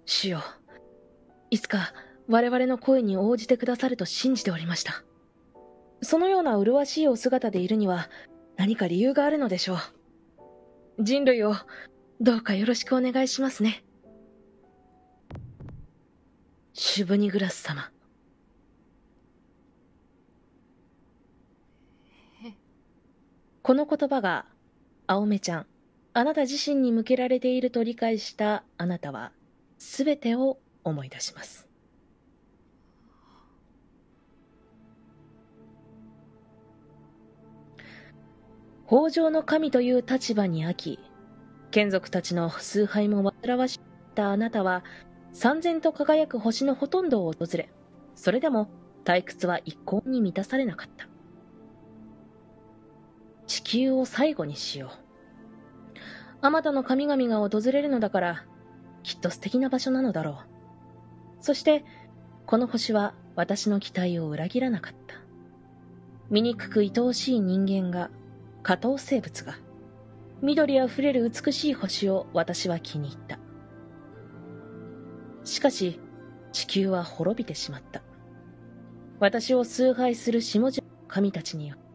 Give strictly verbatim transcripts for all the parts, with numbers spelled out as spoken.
主よ、いつか我々の声に応じてくださると信じておりました。そのような麗しいお姿でいるには何か理由があるのでしょう。人類をどうかよろしくお願いしますね。シュブニグラス様。この言葉が青目ちゃん、あなた自身に向けられていると理解したあなたは全てを思い出します。豊穣の神という立場にあき、眷属たちの崇拝も煩わしかったあなたは燦然と輝く星のほとんどを訪れ、それでも退屈は一向に満たされなかった。地球を最後にしよう。あまたの神々が訪れるのだから、きっと素敵な場所なのだろう。そして、この星は私の期待を裏切らなかった。醜く愛おしい人間が、下等生物が、緑あふれる美しい星を私は気に入った。しかし、地球は滅びてしまった。私を崇拝する下々の神たちによって。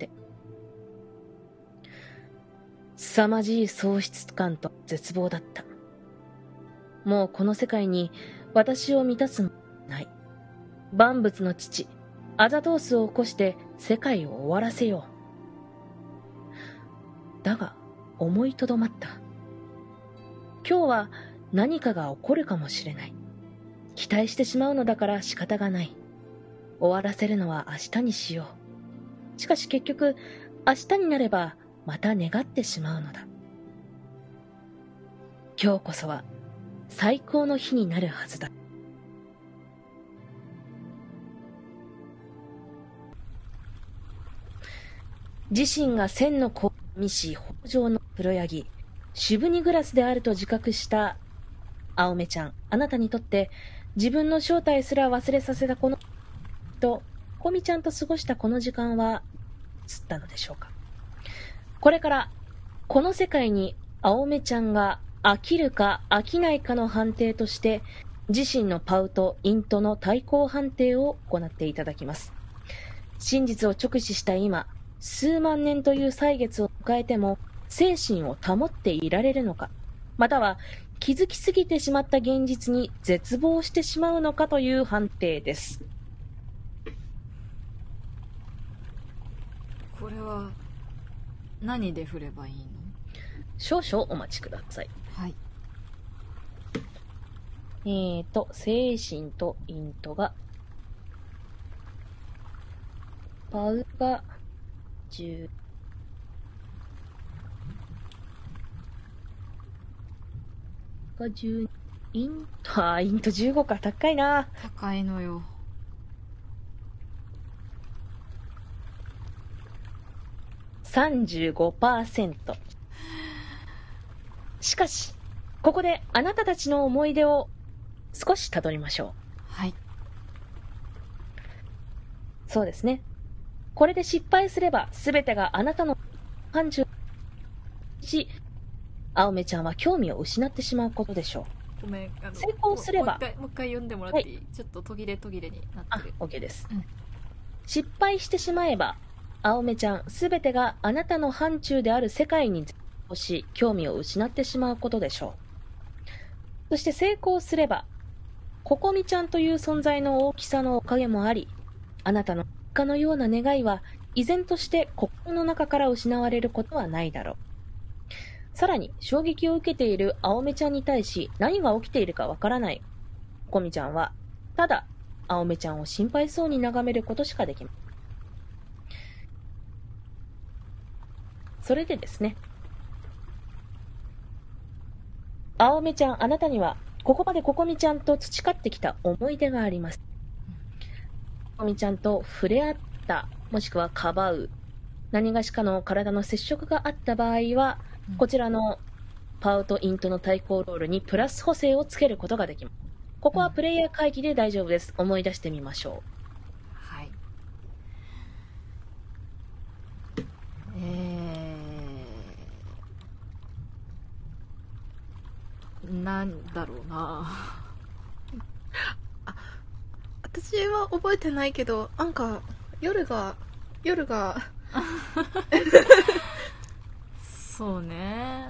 凄まじい喪失感と絶望だった。もうこの世界に私を満たすものはない。万物の父、アザトースを起こして世界を終わらせよう。だが、思いとどまった。今日は何かが起こるかもしれない。期待してしまうのだから仕方がない。終わらせるのは明日にしよう。しかし結局、明日になればまた願ってしまうのだ。今日こそは最高の日になるはずだ。自身が千の子を見し豊穣のプロヤギ、シュブニグラスであると自覚した青目ちゃん、あなたにとって自分の正体すら忘れさせたこのとコミちゃんと過ごしたこの時間は映ったのでしょうか。これからこの世界に青目ちゃんが飽きるか飽きないかの判定として自身のパウとイントの対抗判定を行っていただきます。真実を直視した今、数万年という歳月を迎えても精神を保っていられるのか、または気づきすぎてしまった現実に絶望してしまうのかという判定です。 これは何で振ればいいの？ 少々お待ちください。 はい。 えーと、精神とイントが、パウがじゅう、がじゅう、イント、あー、イントじゅうごか、高いな。 高いのよ。 さんじゅうごパーセント。しかし、ここであなたたちの思い出を少し辿りましょう。 はい。 そうですね。これで失敗すれば、すべてがあなたの範疇し、青目ちゃんは興味を失ってしまうことでしょごめん、あの成功すればもう一回、もう一回読んでもらっていい？はい、ちょっと途切れ途切れになう。あ、 ってる。 OK です。 うん、 失敗してしまえば、青目ちゃんすべてがあなたの範疇である世界にし、興味を失ってしまうことでしょう。そして成功すれば、ココミちゃんという存在の大きさのおかげもあり、あなたのかのような願いは依然として心の中から失われることはないだろう。さらに衝撃を受けている青目ちゃんに対し何が起きているかわからないココミちゃんは、ただ青目ちゃんを心配そうに眺めることしかできません。それでですね、青目ちゃん、あなたにはここまでココミちゃんと培ってきた思い出があります。ココミちゃんと触れ合った、もしくはかばう、何がしかの体の接触があった場合は、うん、こちらのパウとイントの対抗ロールにプラス補正をつけることができます。ここはプレイヤー会議で大丈夫です。思い出してみましょう。 はい。えー、なんだろうな。 私は覚えてないけど、なんか、夜が、夜が、 そうね。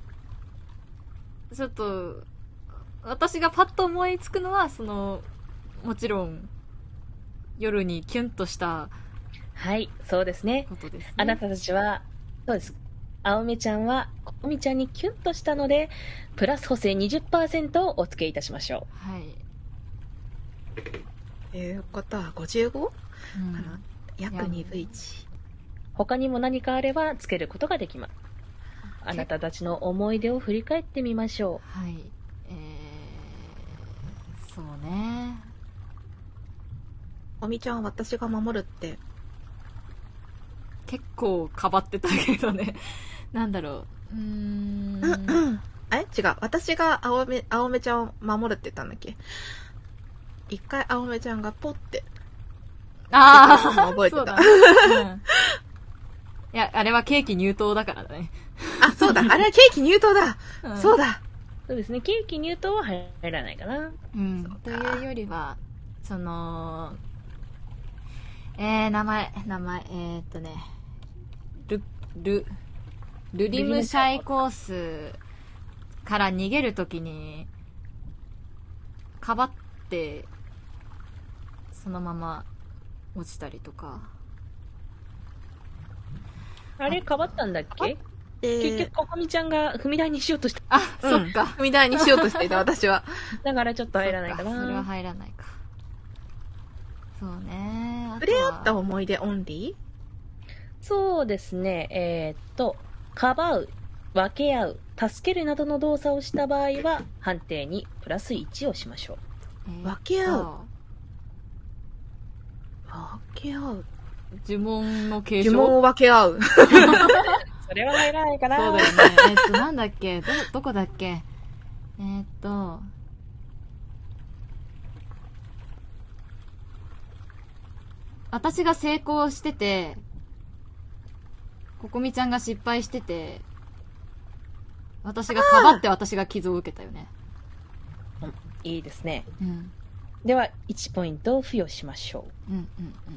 ちょっと、私がパッと思いつくのは、その、もちろん、夜にキュンとしたはい、そうですね。 ことですね。 あなたたちは、そうです。青梅ちゃんは、ここみちゃんにキュンとしたので、プラス補正 にじゅっパーセント をお付けいたしましょはい。 ということは ごじゅうご? うんかな、約にぶいち。 う。他にも何かあれば付けることができます。あなたたちの思い出を振り返ってみましょはい。えー、そうね。 おみちゃんは私が守るって。 結構かばってたけどね。なんだろう。うーん。 え違う。私が青め、青めちゃんを守るって言ったんだっけ。一回青めちゃんがポッて。 ああ、 覚えてた。 そうだね、うん。いや、あれはケーキ入刀だからね。 あ、そうだ。あれはケーキ入刀だ。 うん、 そうだ。 う。そうですね。ケーキ入刀は入らないかな。 うん。というよりは、その、えー、名前、名前、えー、っとね、ル、ル、ルリムシャイコースから逃げるときに、かばって、そのまま落ちたりとか。 あれ、かばったんだっけ？ で結局、ここみちゃんが踏み台にしようとした。 あ、 うんそっか。 踏み台にしようとしていた、私は。 だからちょっと入らないかそっそれはな。 入らないか。そうね。あとは触れ合った思い出オンリそうですね。えーっと、かばう、分け合う、助けるなどの動作をした場合は、判定にプラスいちをしましょう。 えーっと分け合う分け合う。 呪文の継承。 呪文を分け合う。 それは入らないかな。 そうだよね。えっと、なんだっけど、どこだっけえーっと、私が成功してて、ここみちゃんが失敗してて、私がかばって私が傷を受けたよね。 いいですね。 うん。 では、いちポイントを付与しましょう。 うんうんうん。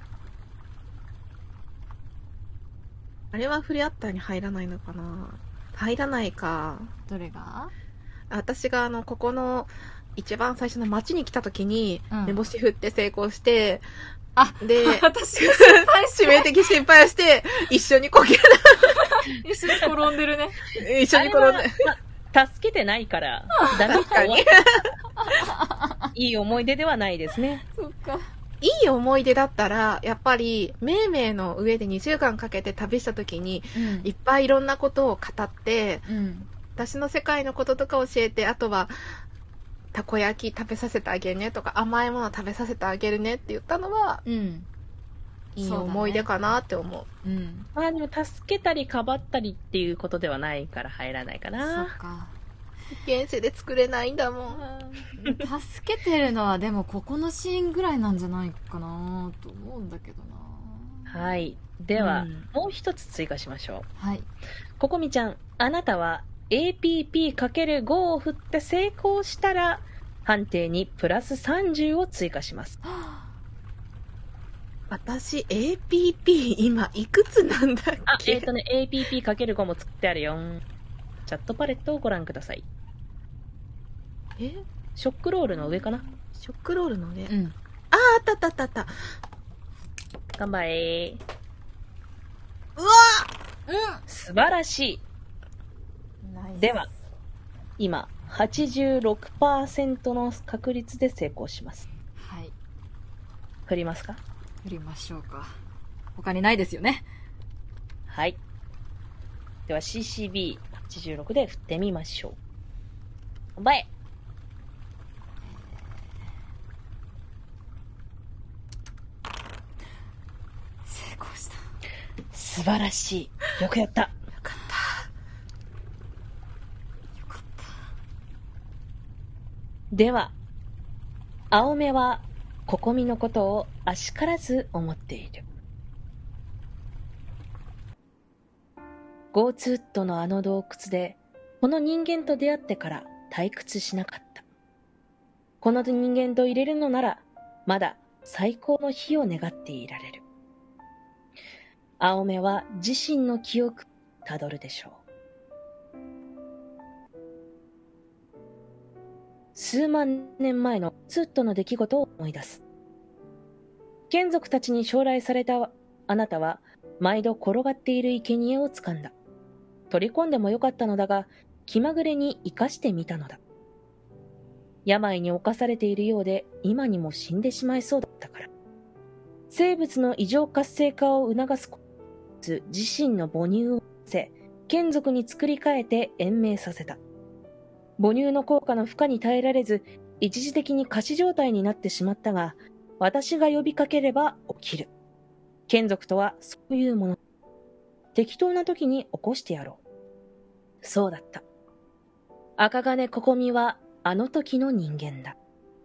あれは触れ合ったに入らないのかな。入らないか。 どれが？ 私があの、ここの一番最初の街に来た時に、 うん目星振って成功して、 あ、 で、 私が失敗し致命的失敗をして、一緒にこけ一緒に転んでるね。 一緒に転んで。 あれはま助けてないから、ダメ確かに。 いい思い出ではないですね。 そっか。 いい思い出だったら、やっぱり、めいめいの上でにしゅうかんかけて旅した時に、 うんいっぱいいろんなことを語って、 うん。 私の世界のこととか教えて、あとは、たこ焼き食べさせてあげるねとか、甘いもの食べさせてあげるねって言ったのは、 うん。 いい思い出かなって思う。 うん。 まあでも、助けたりかばったりっていうことではないから入らないかそっな。 か。 現世で作れないんだもん。 助けてるのはでもここのシーンぐらいなんじゃないかなと思うんだけどな。 はい。では、 うんもう一つ追加しましょう。 はい。 ここみちゃん、あなたは エーピーピーかけるご を振って成功したら、判定にプラスさんじゅうを追加します。 私、エーピーピー 今いくつなんだっあ、 け。 えっ、とね、エーピーピーかけるご も作ってあるよ。チャットパレットをご覧ください。 えショックロールの上かな。 ショックロールのね。 うん。 あー、あったあったあったあった。 頑張れー。 うわ素晴らしナイスい。では、今、はちじゅうろくパーセント の確率で成功します。 はい。 振りますか？ 振りましょうか。他にないですよね。 はい。では シーシービーはちじゅうろく で振ってみましょう。頑張れ。 成功した。 素晴らしい。よくやった。 よかった。 よかった。 では、青目はココミのことをあしからず思っている。ゴーツウッドのあの洞窟で、この人間と出会ってから退屈しなかった。この人間と入れるのなら、 まだ最高の日を願っていられる。青目は自身の記憶をたどるでしょう。数万年前のツットの出来事を思い出す。眷属たちに将来されたあなたは、毎度転がっている生贄を掴んだ。取り込んでもよかったのだが、気まぐれに生かしてみたのだ。病に侵されているようで、今にも死んでしまいそうだったから。生物の異常活性化を促すこと、自身の母乳をせ、眷属に作り変えて延命させた。母乳の効果の負荷に耐えられず、一時的に仮死状態になってしまったが、私が呼びかければ起きる。眷属とはそういうもの。適当な時に起こしてやろう。そうだった。赤金ここみはあの時の人間だ。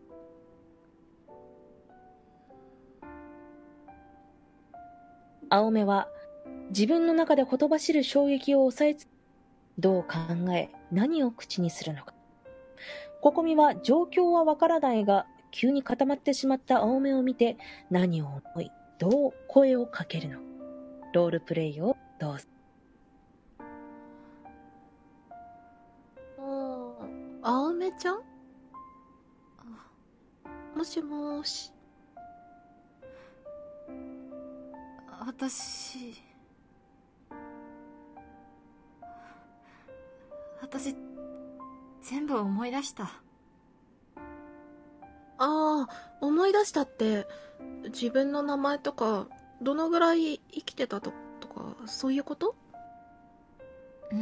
青目は自分の中でほとばしる衝撃を抑えつつ、どう考え何を口にするのか。ここみは状況はわからないが、急に固まってしまった青目を見て何を思い、どう声をかけるのか。ロールプレイをどうぞ。 青目ちゃん？もしもーし。 私私全部思い出した。 ああ、思い出したって、自分の名前とか、どのぐらい生きてたととか、そういうこと？ うん。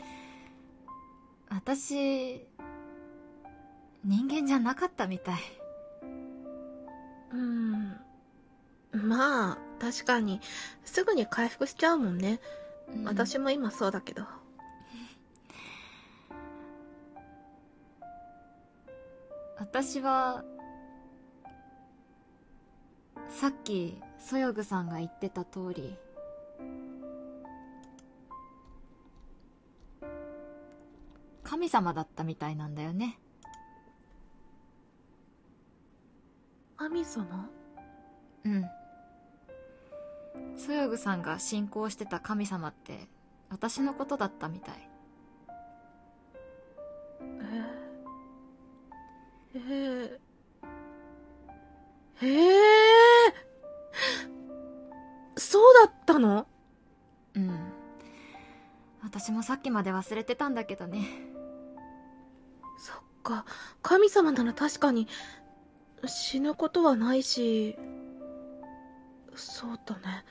私、人間じゃなかったみたい。 うーん。まあ、確かに、すぐに回復しちゃうもんね。 うん、 私も今そうだけど。 私は、さっき、そよぐさんが言ってた通り、神様だったみたいなんだよね。 神様？ うん。そよぐさんが信仰してた神様って私のことだったみたい。 えー、えー、えー、そうだったの？ うん。私もさっきまで忘れてたんだけどね。 そっか、神様なら確かに死ぬことはないし、そうだね。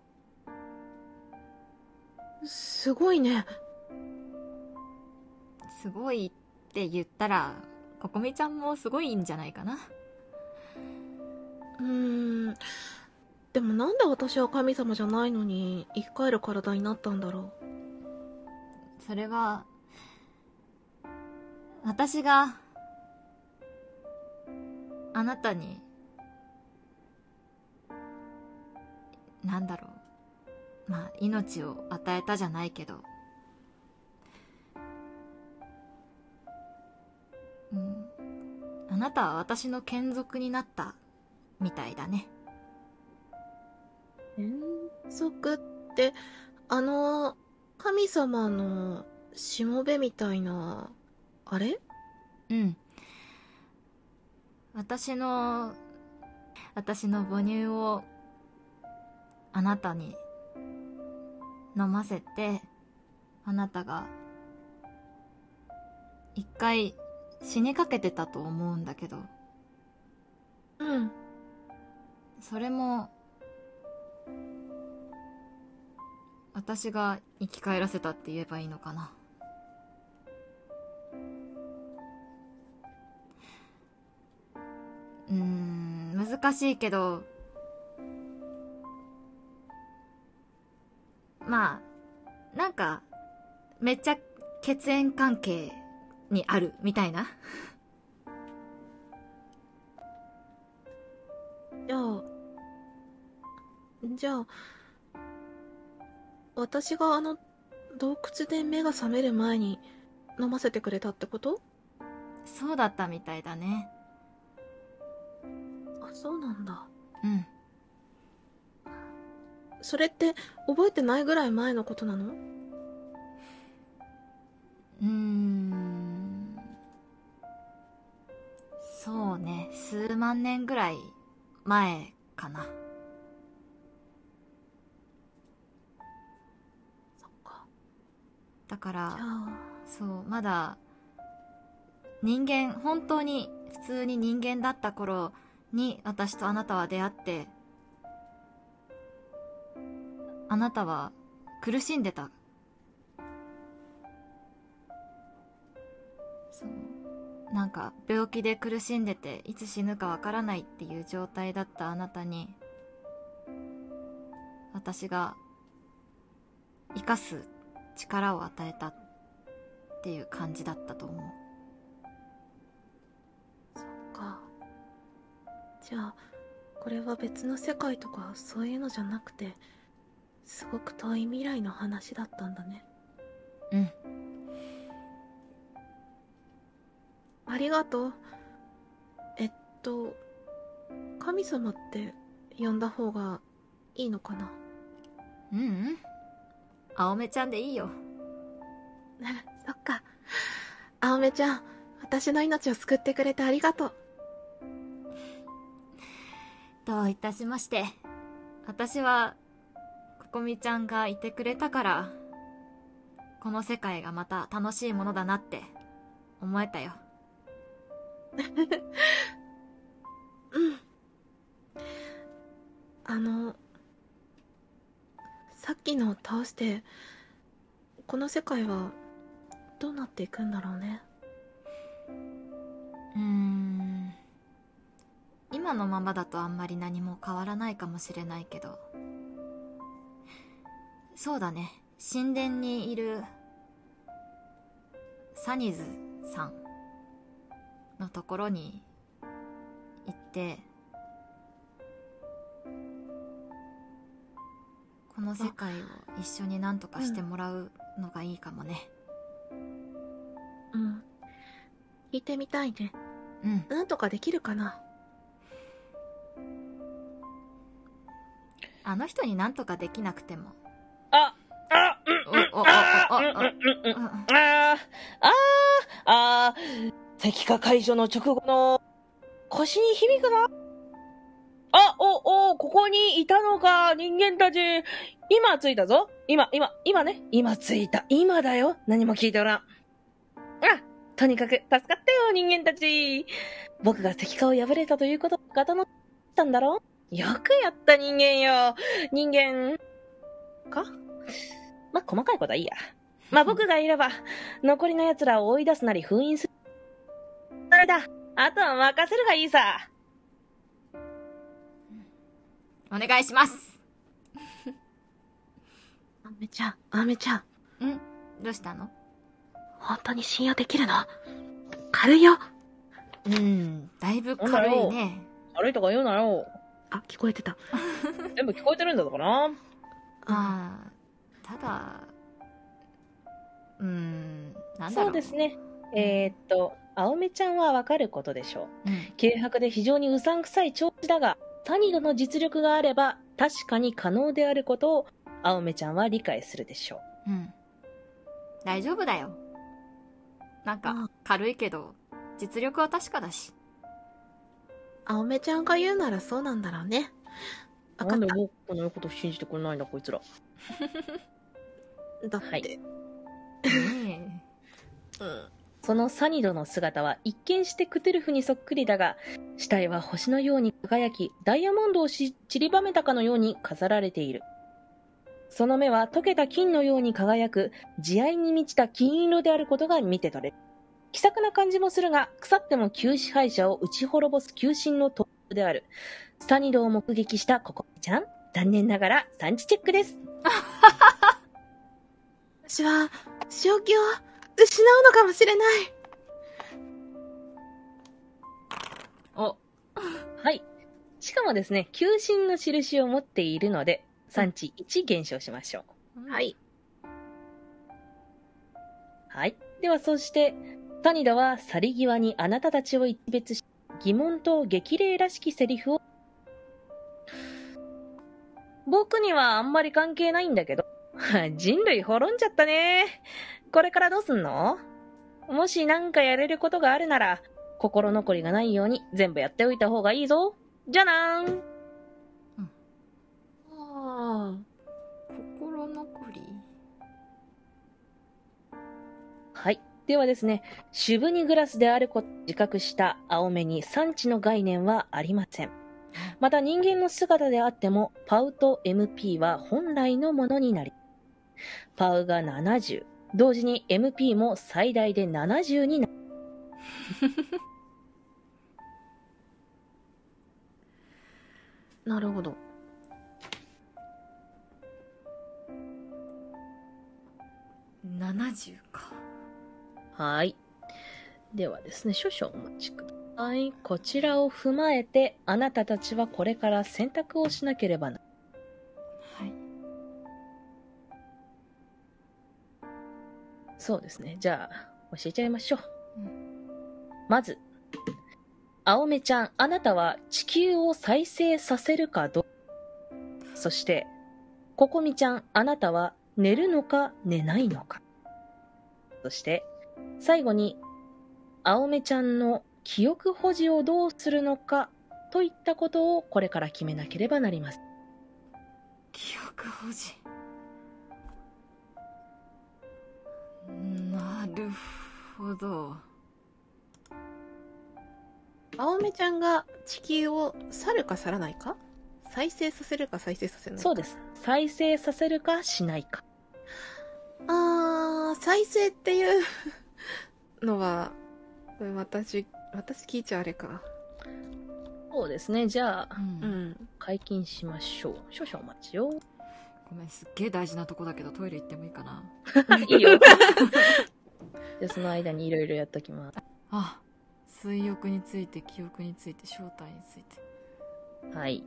すごいね。 すごいって言ったらここみちゃんもすごいんじゃないかな。 うーん。でもなんで私は神様じゃないのに生き返る体になったんだろう。 それは私があなたになんだろう、まあ命を与えたじゃないけど、うん、あなたは私の眷属になったみたいだね。 眷属ってあの神様のしもべみたいなあれ？ うん。私の私の母乳をあなたに飲ませて、あなたが一回死にかけてたと思うんだけど、 うん。 それも私が生き返らせたって言えばいいのかな。うーん、難しいけど、まあなんかめっちゃ血縁関係にあるみたいな。 じゃあじゃあ私があの洞窟で目が覚める前に飲ませてくれたってこと？ そうだったみたいだね。 そうなんだ。 うん。 それって覚えてないぐらい前のことなの？ うーん。そうね。数万年ぐらい前かな。 そっか。 だからじゃあ、 そう、まだ人間、本当に普通に人間だった頃に私とあなたは出会って、あなたは苦しんでた。そうなんか病気で苦しんでていつ死ぬかわからないっていう状態だったあなたに、私が生かす力を与えたっていう感じだったと思う。 そっか。じゃあ、これは別の世界とかそういうのじゃなくて、すごく遠い未来の話だったんだね。 うん。 ありがとう。えっと、神様って呼んだ方がいいのかな？ うんうん。青目ちゃんでいいよ。 そっか。青目ちゃん、私の命を救ってくれてありがとう。 どういたしまして。私はここみちゃんがいてくれたから、この世界がまた楽しいものだなって思えたよ。 うん。あの、さっきのを倒して、この世界はどうなっていくんだろうね。 うーん、今のままだとあんまり何も変わらないかもしれないけど、そうだね、神殿にいるサニズさんのところに行って、この世界を一緒に何とかしてもらうのがいいかもね。 うん。聞いてみたいね。 うん。 なんとかできるかな？ あの人に何とかできなくても。 あ、あ、 お、お、お、お、お、お、 ああ、ああ、石化解除の直後の腰に響くな。あ、お、お、ここにいたのか、人間たち。今着いたぞ。今、今、今ね。今着いた。今だよ。何も聞いておらん。あ、とにかく助かったよ、人間たち。僕が石化を破れたということを方のしたんだろ？よくやった人間よ。人間、か？ま、細かいことはいいや。ま、僕がいれば、残りの奴らを追い出すなり封印する。それだ。あとは任せるがいいさ。 お願いします。 アメちゃん、アメちゃん。 ん？どうしたの？ 本当に信用できるの？軽いよ。 うん、だいぶ軽いね。 軽いとか言うなよ。 あ、聞こえてた。 全部聞こえてるんだからな。 ああ、ただ、うーん、なんだろう。 そうですね。えー、っと、青目ちゃんはわかることでしょう。 うん。 軽薄で非常にうさんくさい調子だが、サニドの実力があれば確かに可能であることを青目ちゃんは理解するでしょう。 うん。大丈夫だよ。なんか、軽いけど、実力は確かだし。 青目ちゃんが言うならそうなんだろうね。わかった。 なんで僕の言うこと信じてくれないんだ、こいつら。 だって。 はいねうん。 そのサニドの姿は一見してクトゥルフにそっくりだが、死体は星のように輝き、ダイヤモンドをし散りばめたかのように飾られている。その目は溶けた金のように輝く、慈愛に満ちた金色であることが見て取れる。気さくな感じもするが、腐っても旧支配者を打ち滅ぼす旧神のトップである。サニドを目撃したココミちゃん、残念ながら産地チェックです。 私は、正気を失うのかもしれない。 お。 はい。しかもですね、旧神の印を持っているので、産地いち減少しましょう。 はい。 はい。では、そして、サニドは去り際にあなたたちを一別し、疑問と激励らしきセリフを僕にはあんまり関係ないんだけど。人類滅んじゃったね。これからどうすんの？もしなんかやれることがあるなら、心残りがないように全部やっておいた方がいいぞ。じゃあなーん。 あ心残り。 はい。ではですね、シュブニグラスであることを自覚した青目に産地の概念はありません。また人間の姿であっても、パウと エムピー は本来のものになり、パウがななじゅう、同時に エムピー も最大でななじゅうになる。 あ、なるほど。 ななじゅうか。 はい。ではですね、少々お待ちください。こちらを踏まえて、あなたたちはこれから選択をしなければな。 はい。 そうですね。じゃあ、教えちゃいましょう。 うん、 まず、青目ちゃん、あなたは地球を再生させるかどうか。そして、ここみちゃん、あなたは寝るのか寝ないのか。そして、最後に、青目ちゃんの記憶保持をどうするのかといったことをこれから決めなければなりません。 記憶保持。なるほど。 青目ちゃんが地球を去るか去らないか？再生させるか再生させないか？ そうです。再生させるかしないか。 あー、再生っていうのは、私、私聞いちゃあれか。 そうですね。じゃあ、 うんう。ん。 解禁しましょう。少々お待ちよ。 ごめん、すっげえ大事なとこだけどトイレ行ってもいいかな。 いいよ。じゃあその間にいろいろやっときます。 あ、水浴について、記憶について、正体について。 はい。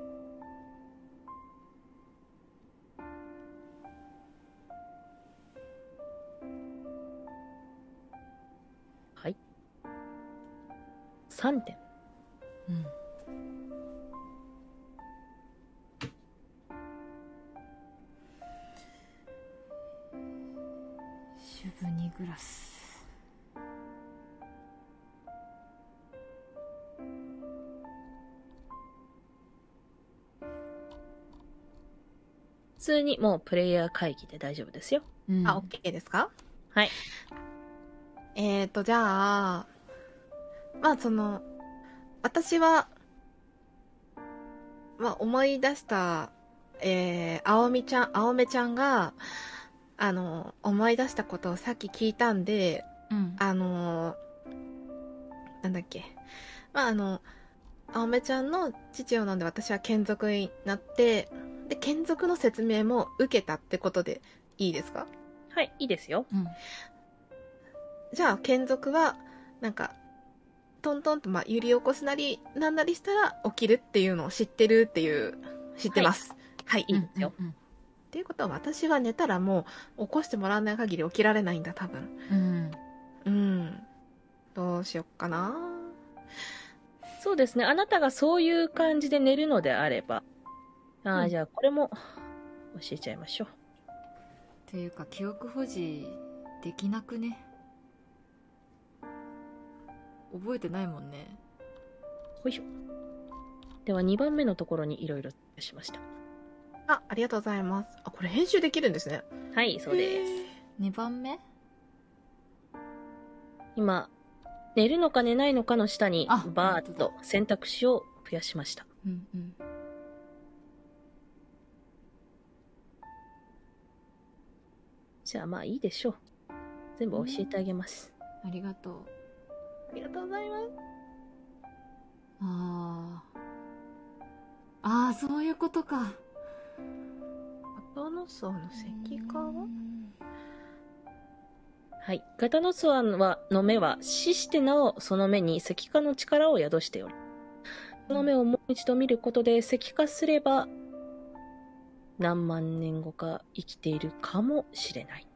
はい。さんてん。 うん。シュブニグラス。 普通にもうプレイヤー会議で大丈夫ですよ。 うん、 あ、OK ですか？ はい。 えーと、じゃあ、まあその、私は、まあ思い出した、えー、青みちゃん、青目ちゃんが、あの、思い出したことをさっき聞いたんで、 うん。 あの、なんだっけ。まああの、青目ちゃんの父を飲んで私は眷属になって、で、眷属の説明も受けたってことでいいですか？ はい、いいですよ。 うん。 じゃあ、眷属は、なんか、トントンと、まあ、揺り起こすなり、なんなりしたら起きるっていうのを知ってるっていう、知ってます。はい。 いいですよ。 うん。 っていうことは、私は寝たらもう、起こしてもらわない限り起きられないんだ、多分。 うん。 うん。どうしよっかな。 そうですね。あなたがそういう感じで寝るのであれば。ああ、 うんじゃあこれも教えちゃいましょう。 っていうか、記憶保持できなくね。覚えてないもんね。 ほいしょ。ではにばんめのところにいろいろしました。 あ、ありがとうございます。あ、これ編集できるんですね。 はい、そうです。 にばんめ？ 今、寝るのか寝ないのかの下にあバーッと本選択肢を増やしました。 うんうん。 じゃあまあいいでしょう。全部教えてあげます。 ありがとう。 ありがとうございます。 ああ。ああ、そういうことか。 片野荘の石化ははい。ガタノスワンはの目は死してなおその目に石化の力を宿しており、その目をもう一度見ることで石化すれば何万年後か生きているかもしれない。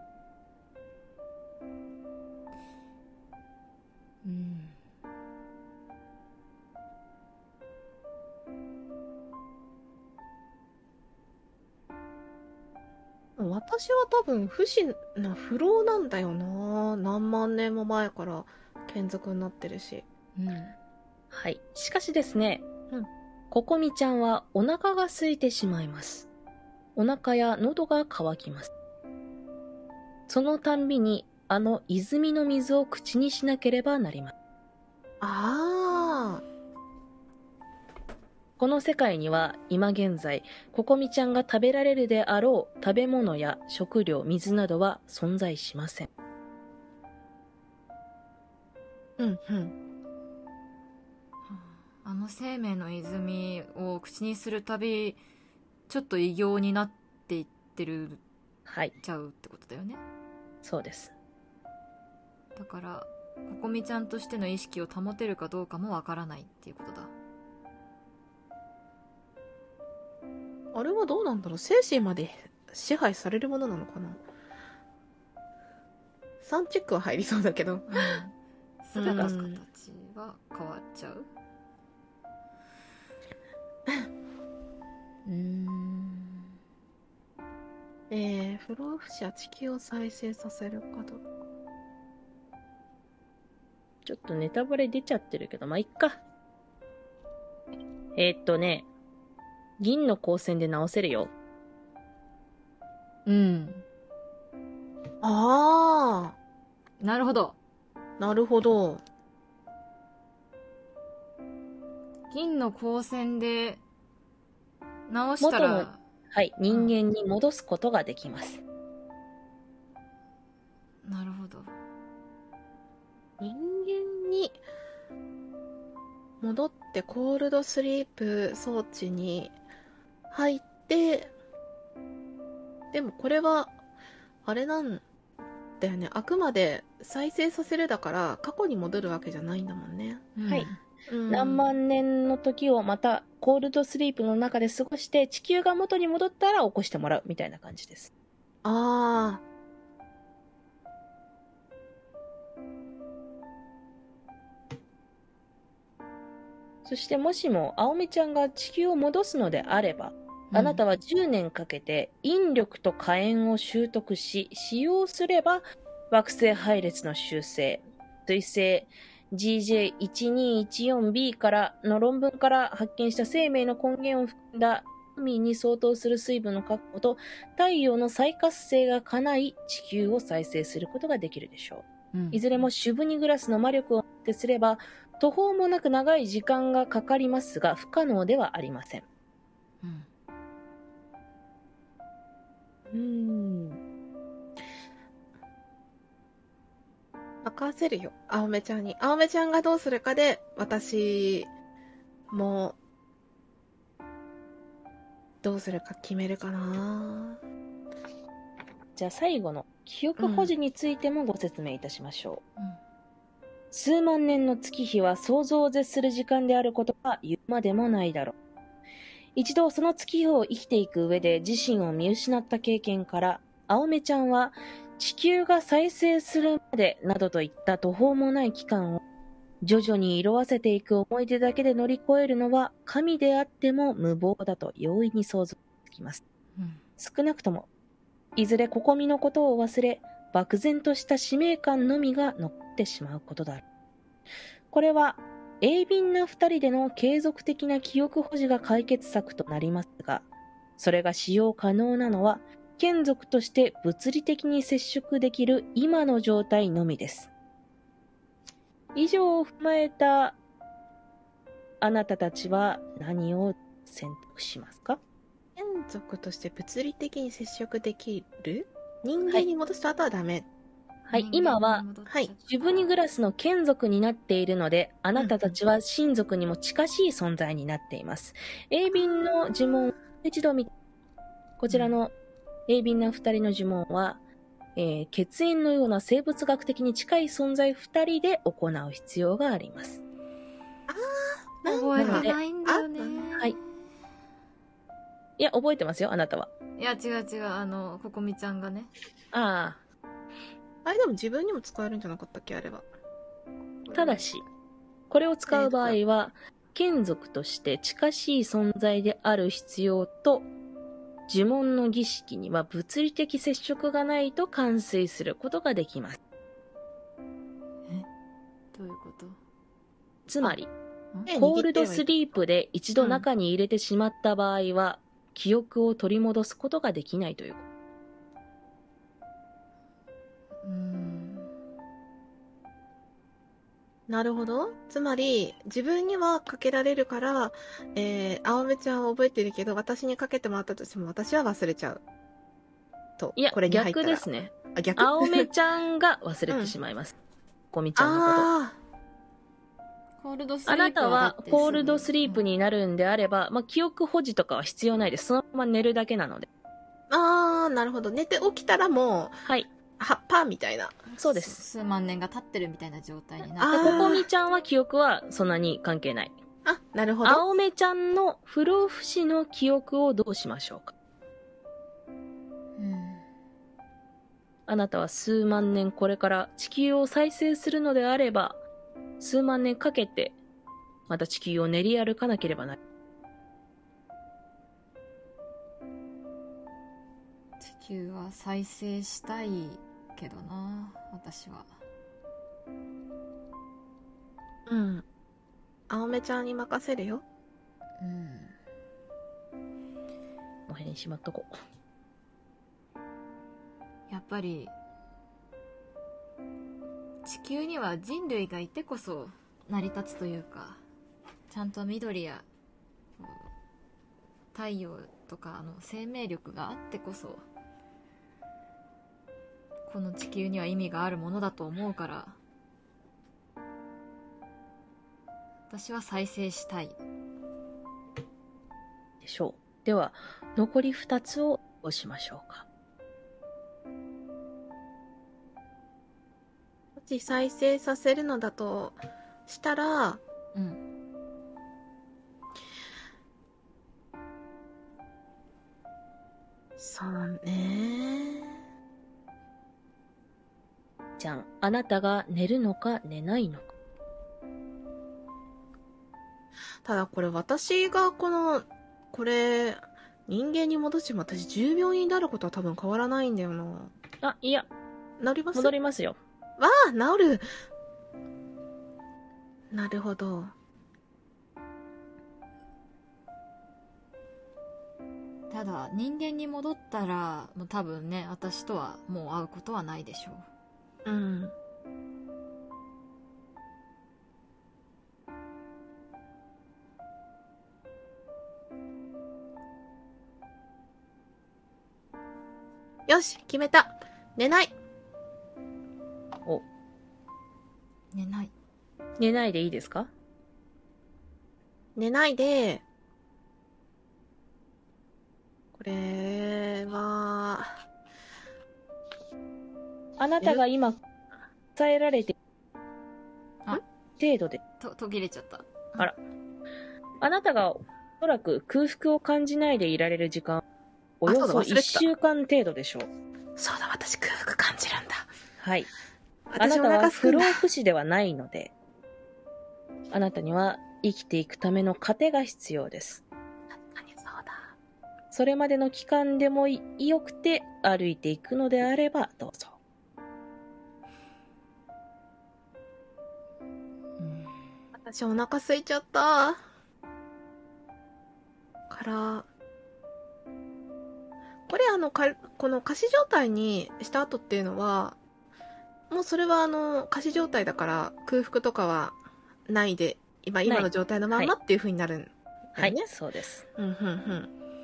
うん。 私は多分不死な不老なんだよな。何万年も前から眷属になってるし。 うん。 はい。しかしですね、 うんここみちゃんはお腹が空いてしまいます。お腹や喉が渇きます。そのたんびにあの泉の水を口にしなければなりません。 あこの世界には今現在、ここみちゃんが食べられるであろう食べ物や食料、水などは存在しません。 ー。うんうん。 あの生命の泉を口にするたび、ちょっと異形になっていってるはい、 ちゃうってことだよね。 そうです。 だからここみちゃんとしての意識を保てるかどうかもわからないっていうことだ。 あれはどうなんだろう、精神まで支配されるものなのかな。サンチェックは入りそうだけど。 うん姿形が変わっちゃう。 うーん。 えー、不老不死は地球を再生させるかどうか。 ちょっとネタバレ出ちゃってるけど、まあ、いっか。えー、っとね、銀の光線で直せるよ。 うん。 あなるほど。 ー、なるほど。 銀の光線で直した元のら、 はい、人間に戻すことができます。 なるほど。 人間に戻ってコールドスリープ装置に入って、でもこれはあれなんだよね、あくまで再生させるだから過去に戻るわけじゃないんだもんね。 はいうん何万年の時をまたコールドスリープの中で過ごして地球が元に戻ったら起こしてもらうみたいな感じです。 あそしてもしも青目ちゃんが地球を戻すのであれば、あなたはじゅうねんかけて引力と火炎を習得し使用すれば惑星配列の習性、水星 ジージェーいちにいちよんビー からの論文から発見した生命の根源を含んだ海に相当する水分の確保と太陽の再活性が叶い地球を再生することができるでしょう。 うんいずれもシュブニグラスの魔力をもってすれば途方もなく長い時間がかかりますが不可能ではありません。 うんうーん。 任せるよ、青目ちゃんに。青目ちゃんがどうするかで私もどうするか決めるかな。 じゃあ最後の記憶保持についてもご説明いたしましょう。 うん数万年の月日は想像を絶する時間であることは言うまでもないだろう。一度その月日を生きていく上で自身を見失った経験から、青目ちゃんは地球が再生するまでなどといった途方もない期間を徐々に色あせていく思い出だけで乗り越えるのは神であっても無謀だと容易に想像できます。 うん少なくともいずれここみのことを忘れ漠然とした使命感のみが残ってしまうことだろう。これは鋭敏な二人での継続的な記憶保持が解決策となりますが、それが使用可能なのは眷属として物理的に接触できる今の状態のみです。以上を踏まえたあなたたちは何を選択しますか？ 眷属として物理的に接触できる人間に戻した後はダメ。 はい、今ははいジュブニグラスの眷属になっているので、あなたたちは親族にも近しい存在になっています。鋭敏の呪文を一度見て、こちらの鋭敏な二人の呪文は、えー血縁のような生物学的に近い存在二人で行う必要があります。 覚えてないんだよね。 はいいや、覚えてますよ、あなたは。 いや違う違う、あのここみちゃんがね。 ああれでも自分にも使えるんじゃなかったっけ、あれは。 あ、ただし、これを使う場合は、眷属として近しい存在である必要と、 呪文の儀式には物理的接触がないと完遂することができます。 どういうこと？ つまり、 手コールドスーリープで一度中に入れてしまった場合は、記憶を取り戻すことができないということ。 うーん。 なるほど。つまり、自分にはかけられるから、えー、青梅ちゃんは覚えてるけど、私にかけてもらったとしても、私は忘れちゃう。と。 いや、 これに入ったら逆ですね。 あ、逆青梅ちゃんが忘れてしまいます。こみちゃんのこと。 あコールドスリープあなたはだってすぐコールドスリープになるんであれば、まあ、記憶保持とかは必要ないです。そのまま寝るだけなので。 ー、あー、なるほど。寝て起きたらもう、 はい。 はっぱみたいな。 そうです。 数万年が経ってるみたいな状態にあなる。 ーここみちゃんは記憶はそんなに関係ない。 あ、なるほど。 青梅ちゃんの不老不死の記憶をどうしましょうか。 うん。 あなたは数万年これから地球を再生するのであれば、数万年かけて、また地球を練り歩かなければならない。 地球は再生したいけどな、私は。 うん。青梅ちゃんに任せるよ。 うん。 お部屋にしまっとこう。 やっぱり地球には人類がいてこそ成り立つというか、ちゃんと緑やこう太陽とかあの生命力があってこそこの地球には意味があるものだと思うから、私は再生したい。 でしょう。では、残りふたつを押しましょうか。 もし再生させるのだとしたら、 うん。 そうね。 じゃん、あなたが寝るのか寝ないのか。 ただこれ私がこの、これ、人間に戻しても私じゅうびょうになることは多分変わらないんだよな。 あ、いや、 治ります戻りますよ。 わあ、治る。なるほど。 ただ人間に戻ったらもう多分ね、私とはもう会うことはないでしょう。 うん。よし、決めた。寝ない。 お、 寝ない。 寝ないでいいですか？ 寝ないで、これは、 あなたが今、伝えられて、 あ程度で、 と途切れちゃった。 あら。あなたがおそらく空腹を感じないでいられる時間、およあそそうだ忘れてたいっしゅうかん程度でしょう。 そうだ、私空腹感じるんだ。 はい。あな私おたは腹すくんだ。 不老不死ではないので、あなたには生きていくための糧が必要です。 何そうだ。 それまでの期間でもいよくて歩いていくのであればどうぞ。 うん。 私お腹空いちゃった。から、これあの、か、この仮死状態にした後っていうのは、もうそれはあの、仮死状態だから空腹とかはないで、今、今の状態のまんまっていう風になるんだよね。 はい、そうです。 うん、うん、うん。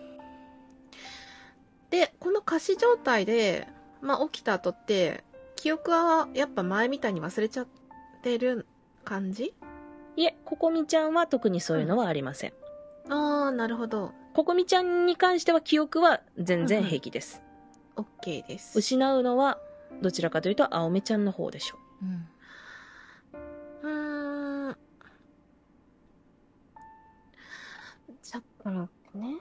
で、この仮死状態で、まあ起きた後って、記憶はやっぱ前みたいに忘れちゃってる感じ？ いえ、ここみちゃんは特にそういうのはありません。 あー、なるほど。 ここみちゃんに関しては記憶は全然平気です。 OK です。 失うのはどちらかというと青目ちゃんの方でしょうん。 うーん。ちょっと待ってね。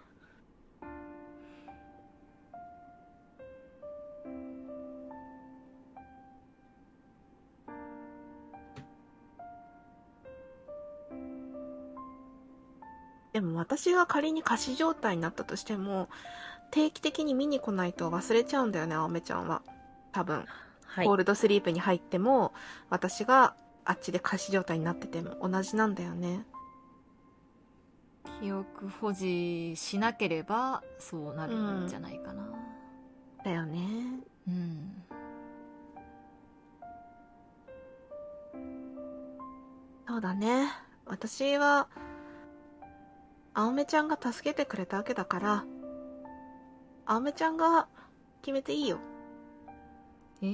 でも私が仮に仮死状態になったとしても、 定期的に見に来ないと忘れちゃうんだよね、青梅ちゃんは。多分。 はいコールドスリープに入っても、私があっちで仮死状態になってても同じなんだよね。 記憶保持しなければそうなるんじゃないかな。 だよね。 うん。 そうだね。私は、青梅ちゃんが助けてくれたわけだから、青梅ちゃんが決めていいよ。 え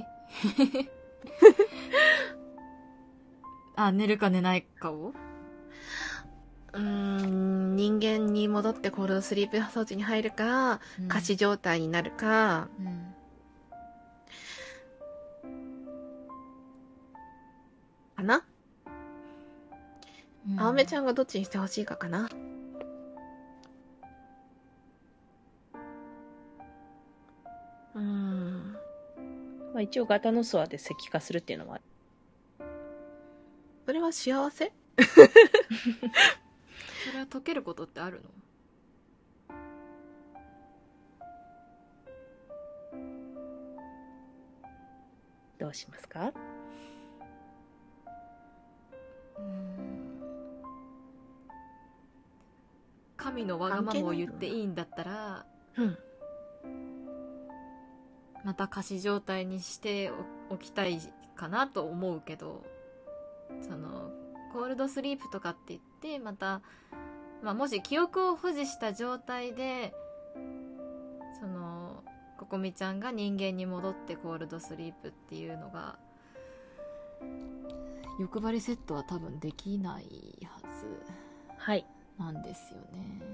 あ、寝るか寝ないかをうーん、人間に戻ってコールドスリープ装置に入るか、 うん仮死状態になるか、 うん。 かな、 うん、 青梅ちゃんがどっちにしてほしいかかな。うーん。 まあ、一応ガタノソアで石化するっていうのはそれは幸せ？ それは解けることってあるの？ どうしますか？ 神のわがままを言っていいんだったら、 うん。 また仮死状態にしておきたいかなと思うけど、そのコールドスリープとかって言ってまた、まあ、もし記憶を保持した状態でそのここみちゃんが人間に戻ってコールドスリープっていうのが欲張りセットは多分できないはずはい。 なんですよね。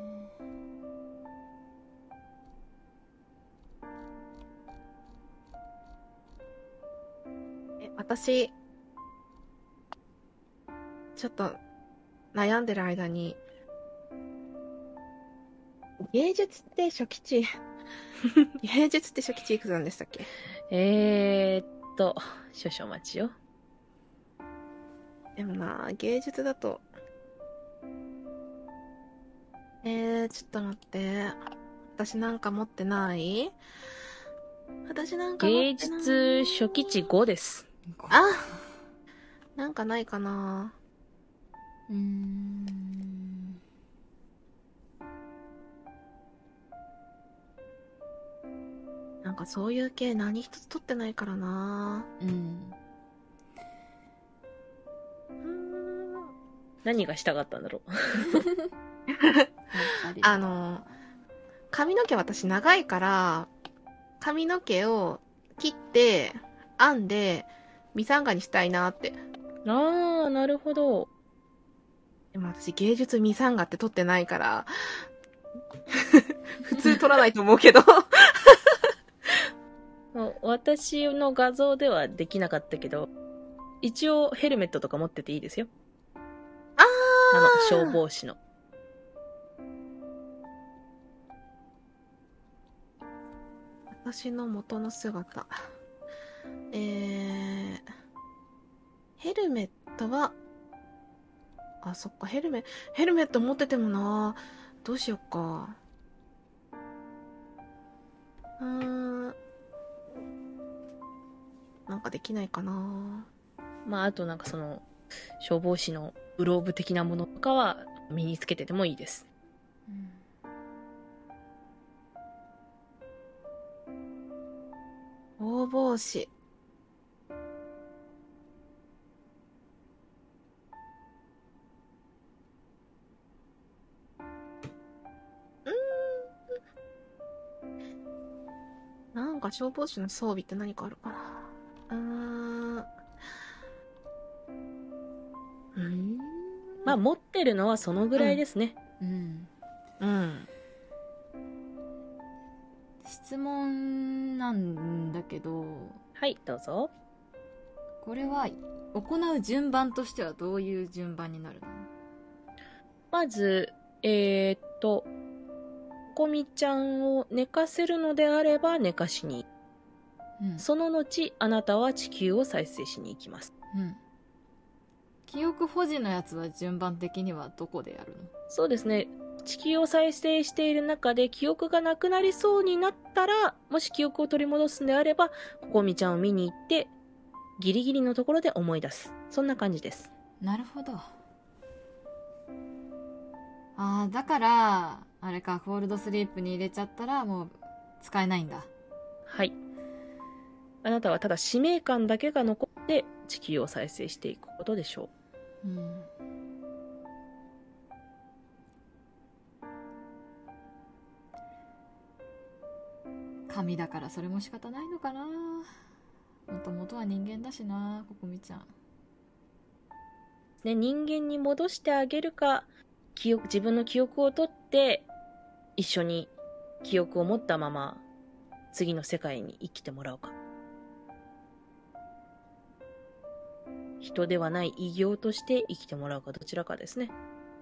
え、私、ちょっと悩んでる間に、芸術って初期値、芸術って初期値いくつなんでしたっけ？ えーっと、少々お待ちよ。 でもな、芸術だと、えー、ちょっと待って。私なんか持ってない？私なんか持芸ってない。 術初期値ごです。 あ、なんかないかな。 うーんなんかそういう系何一つ取ってないからな。 うんうーん。 何がしたかったんだろう。 あの、髪の毛私長いから、髪の毛を切って、編んで、ミサンガにしたいなって。 あー、なるほど。 でも私芸術ミサンガって取ってないから、普通取らないと思うけど。 まあ私の画像ではできなかったけど、一応ヘルメットとか持ってていいですよ。 ああの、 ー消防士の。 私の元の姿。えー、ヘルメットは、あ、そっか、ヘルメ、ヘルメット持っててもな、どうしよっか。うーん。なんかできないかな。 まあ、あとなんかその、消防士のグローブ的なものとかは身につけててもいいです。 消防士。うーん。なんか消防士の装備って何かあるかな。うーん。うーん。 まあ、持ってるのはそのぐらいですね。 うんうん。 質問なんだけど、 はい、どうぞ。 これは行う順番としてはどういう順番になるの？ まず、えー、っと、こみちゃんを寝かせるのであれば寝かしに。 うんその後、あなたは地球を再生しに行きます。 うん記憶保持のやつは順番的にはどこでやるの？ そうですね。 地球を再生している中で記憶がなくなりそうになったら、もし記憶を取り戻すんであれば、ここみちゃんを見に行って、ギリギリのところで思い出す。そんな感じです。 なるほど。ああ、だからあれか、コールドスリープに入れちゃったらもう使えないんだ。 はい。あなたはただ使命感だけが残って地球を再生していくことでしょう。 うん。神だからそれも仕方ないのかな。もともとは人間だしな、ここみちゃん。 ね、人間に戻してあげるか、記憶、自分の記憶を取って一緒に記憶を持ったまま次の世界に生きてもらうか。人ではない異形として生きてもらうか、どちらかですね。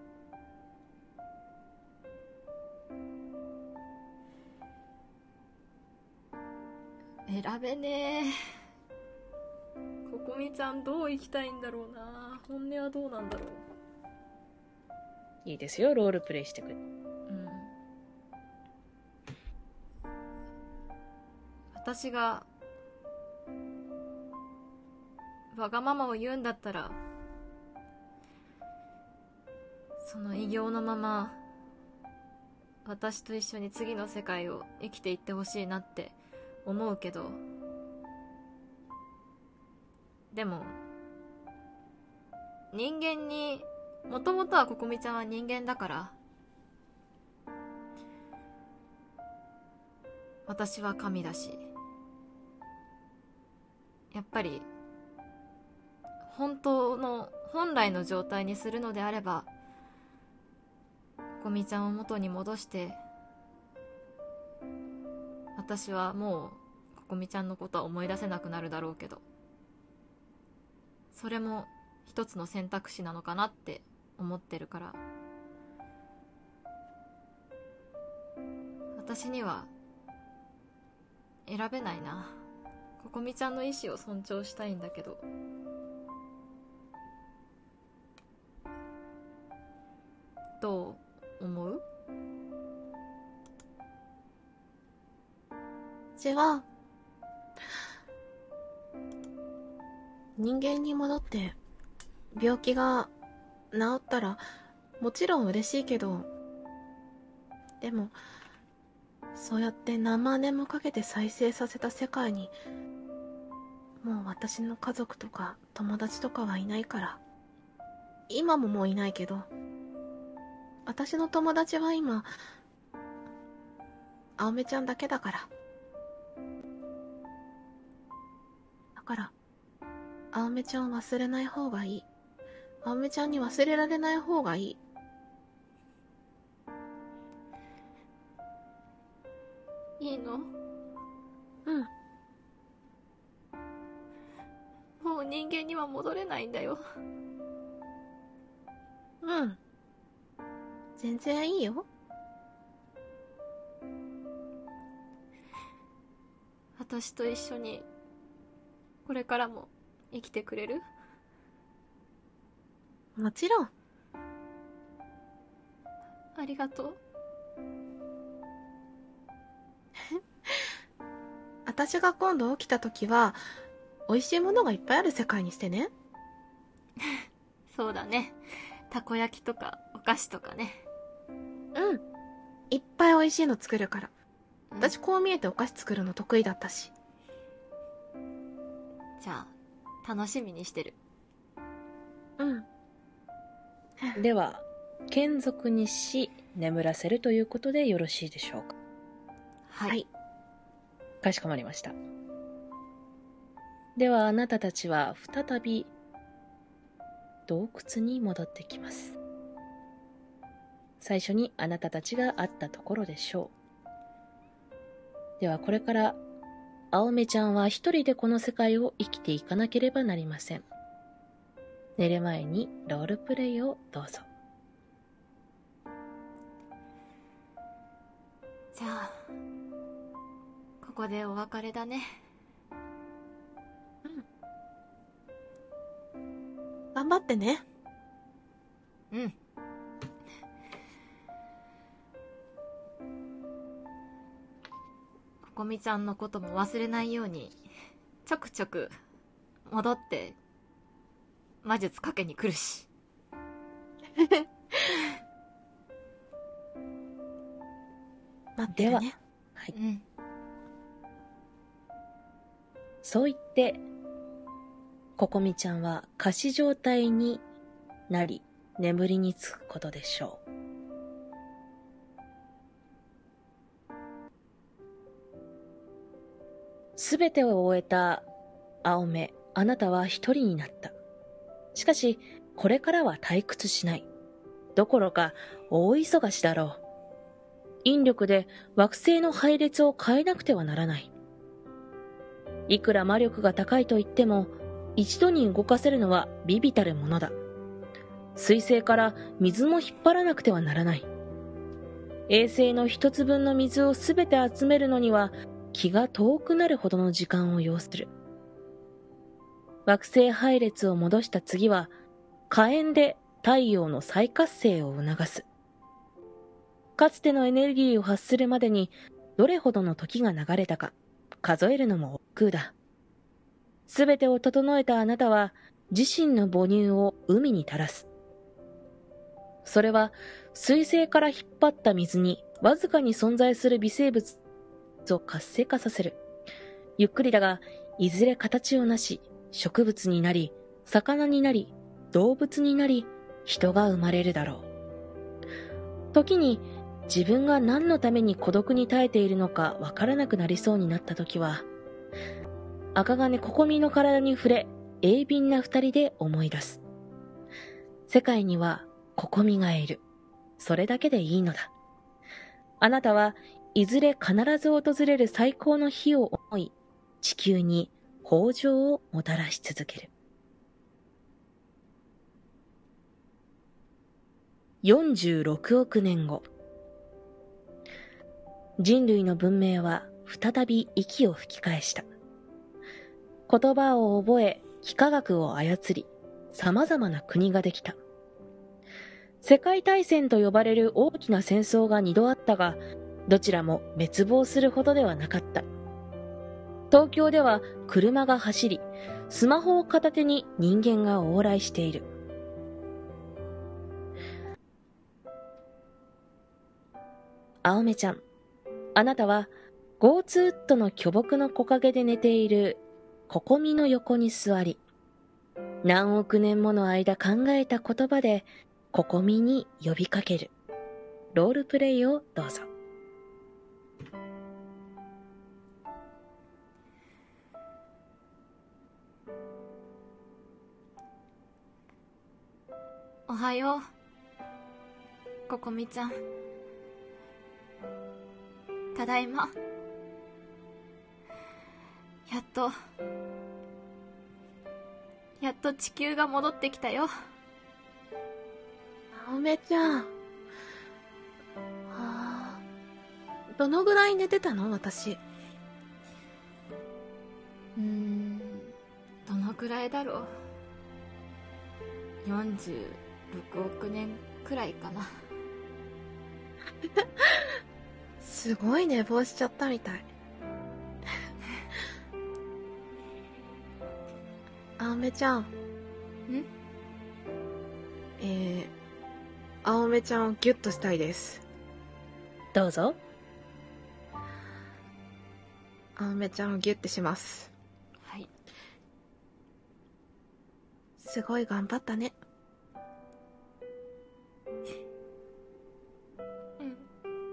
選べねえ。ここみちゃんどう生きたいんだろうな。本音はどうなんだろう。 いいですよ、ロールプレイしてくれ。うん。 私がわがままを言うんだったら、その異形のまま私と一緒に次の世界を生きていってほしいなって思うけど、でも人間に、もともとはここみちゃんは人間だから、私は神だし、やっぱり本当の本来の状態にするのであれば、ここみちゃんを元に戻して、私はもうここみちゃんのことは思い出せなくなるだろうけど、それも一つの選択肢なのかなって思ってるから、私には選べないな。ここみちゃんの意思を尊重したいんだけど。どう思う？ うちは人間に戻って病気が治ったらもちろん嬉しいけど、でもそうやって何万年もかけて再生させた世界にもう私の家族とか友達とかはいないから、今ももういないけど、私の友達は今青目ちゃんだけだから。だから青目ちゃんを忘れない方がいい。青目ちゃんに忘れられない方がいい。 いいの？ うん。 もう人間には戻れないんだよ。 うん。全然いいよ。 私と一緒にこれからも生きてくれる？ もちろん。 ありがとう。 私が今度起きた時は美味しいものがいっぱいある世界にしてね。 そうだね。たこ焼きとかお菓子とかね。 うん。いっぱい美味しいの作るから。私こう見えてお菓子作るの得意だったし。 じゃあ楽しみにしてる。 うんでは、眷属にし眠らせるということでよろしいでしょうか。 はい、 はい、 かしこまりました。ではあなたたちは再び洞窟に戻ってきます。最初にあなたたちが会ったところでしょう。ではこれから青目ちゃんは一人でこの世界を生きていかなければなりません。寝る前にロールプレイをどうぞ。 じゃあここでお別れだね。 頑張ってね。 うん。 こみちゃんのことも忘れないようにちょくちょく戻って魔術かけに来るし。 待ってるね。 はい、 うん、 そう言ってここみちゃんは仮死状態になり眠りにつくことでしょう。すべてを終えた青目、あなたは一人になった。しかしこれからは退屈しない。どころか大忙しだろう。引力で惑星の配列を変えなくてはならない。いくら魔力が高いと言っても、一度に動かせるのは微々たるものだ。水星から水も引っ張らなくてはならない。衛星の一つ分の水をすべて集めるのには気が遠くなるほどの時間を要する。惑星配列を戻した次は、火炎で太陽の再活性を促す。かつてのエネルギーを発するまでにどれほどの時が流れたか数えるのも億劫だ。すべてを整えたあなたは自身の母乳を海に垂らす。それは水星から引っ張った水にわずかに存在する微生物を活性化させる。ゆっくりだがいずれ形をなし、植物になり、魚になり、動物になり、人が生まれるだろう。時に自分が何のために孤独に耐えているのかわからなくなりそうになった時は、赤金ここみの体に触れ、鋭敏な二人で思い出す。世界にはここみがいる。それだけでいいのだ。あなたはいずれ必ず訪れる最高の日を思い、地球に豊穣をもたらし続ける。よんじゅうろくおくねんご、人類の文明は再び息を吹き返した。言葉を覚え、幾何学を操り、様々な国ができた。世界大戦と呼ばれる大きな戦争が二度あったが、どちらも滅亡するほどではなかった。東京では車が走り、スマホを片手に人間が往来している。青目ちゃん、あなたはゴーツウッドの巨木の木陰で寝ているココミの横に座り、何億年もの間考えた言葉でココミに呼びかける。ロールプレイをどうぞ。 おはよう、ここみちゃん。ただいま。やっとやっと地球が戻ってきたよ。 青目ちゃん。はあ、どのぐらい寝てたの私。 うーん、どのくらいだろう。よんじゅうろくおくねんくらいかな。 すごい寝坊しちゃったみたい。青目ちゃん。んえー、青目ちゃんをギュッとしたいです。 どうぞ。 青目ちゃんをギュッてします。 はい。 すごい頑張ったね。 うん。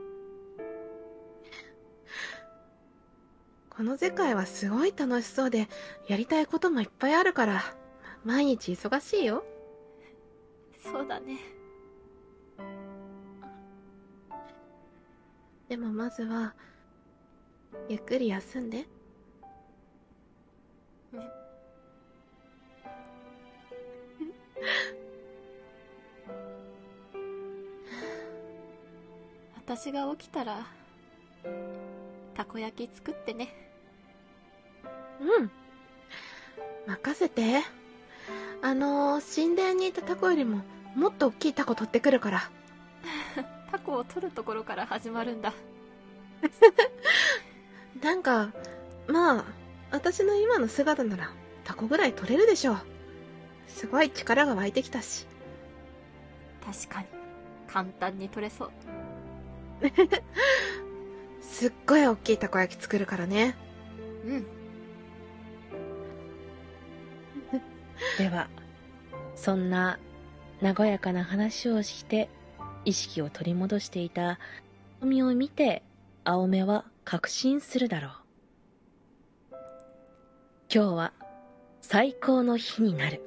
この世界はすごい楽しそうで、やりたいこともいっぱいあるから、毎日忙しいよ。 そうだね。 でもまずは、ゆっくり休んで。 うん。私が起きたらたこ焼き作ってね。 うん。任せて。あのー、神殿にいたタコよりももっと大きいタコ取ってくるから。 タコを取るところから始まるんだ。 なんか、まあ、私の今の姿なら、タコぐらい取れるでしょう。すごい力が湧いてきたし。 確かに。簡単に取れそう。 すっごい大きいたこ焼き作るからね。 うん。 では、そんな和やかな話をして意識を取り戻していた瞳を見て、青目は確信するだろう。今日は最高の日になる。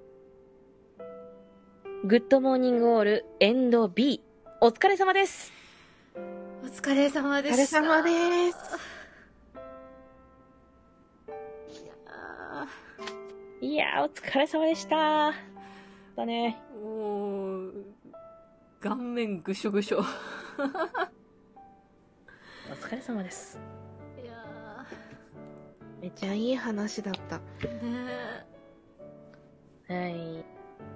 グッドモーニングオールエンド B、 お疲れ様です。 お疲れ様でした。 お疲れ様です。 いやー、お疲れ様でした。だね。 おー、顔面ぐしょぐしょ。 お疲れ様です。 いやめっちゃいい話だった。 ー、ねはい。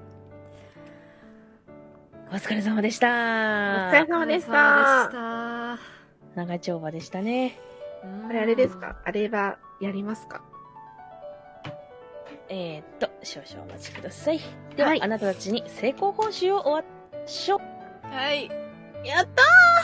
お疲れ様でした。 お疲れ様でしお疲れ様でた。 長丁場でしたね。 これあれですか？あれはやりますか？ えー、っと、少々お待ちください。では、 はいあなたたちに成功報酬をお渡ししょう。 はい。 やった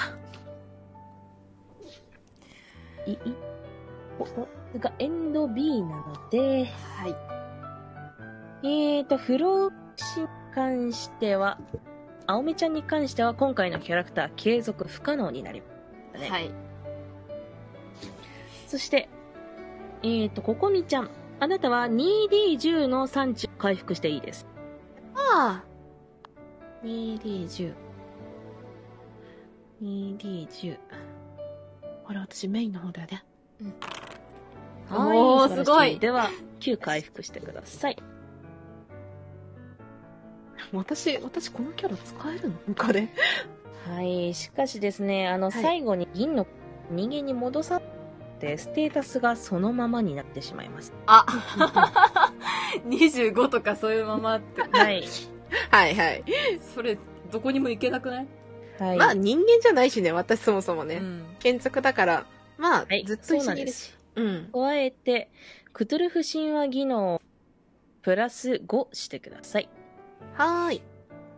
いいおおがエンド B なので、 はい。 えーと、フローシに関しては、青目ちゃんに関しては今回のキャラクター継続不可能になりますね。 はい。 そして、えーと、ここみちゃん。あなたは ツーディーじゅう の産地を回復していいです。 ああ。ツーディーじゅう。ツーディーじゅう。あれ、私メインの方だよね。 うん。 はい、 おー、 素晴らしすごい。 では、きゅう回復してください。 私、私このキャラ使えるの他で。 はい、しかしですね、あの、 はい最後に銀の人間に戻さってステータスがそのままになってしまいます。 あにじゅうごとかそういうままって。 はい。 はいはい。 それ、どこにも行けなくない？ はい。 まあ人間じゃないしね、私そもそもね。 うん。 眷属だから、まあ、 はいずっと一緒にいるし。うん。 加えて、クトゥルフ神話技能プラスごしてください。 はーい。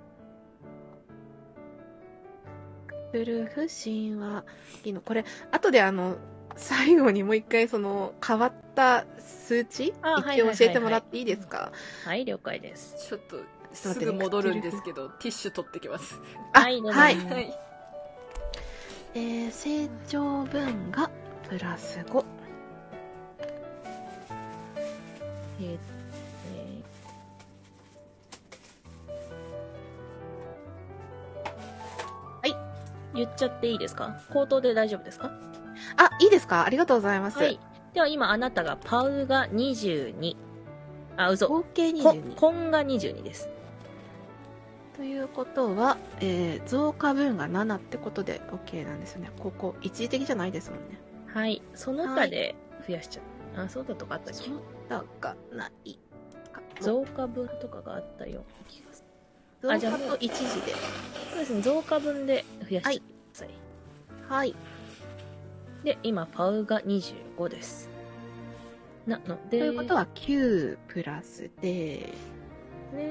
クルフ神話技能。これ、後であの、最後にもう一回その、変わった数値あ一応教えてもらっていいですか？ はい、了解です。 ちょっと、 ちょっすと待ってねぐ戻るんですけど、ティッシュ取ってきます。 あはいどうぞはい。 はい。 えー、成長分がプラスご。 えーえはい。 言っちゃっていいですか？口頭で大丈夫ですか？ あ、いいですか？ありがとうございます。 はい。では今あなたがパウがにじゅうに。あ、嘘。 合計にじゅコうに。 コンがにじゅうにです。 ということは、えー、増加分がななってことで OK なんですよね。ここ、一時的じゃないですもんね。 はい。その他で増やしちゃう。あ、そうだとかあったっけ？ そうだがないか。 増加分とかがあったような気がする。あじゃあ増加と一時で。 そうですね。増加分で増やしちゃってください。 はい。 で、今、パウがにじゅうごです。なので、 ということはきゅうプラスで、 ね。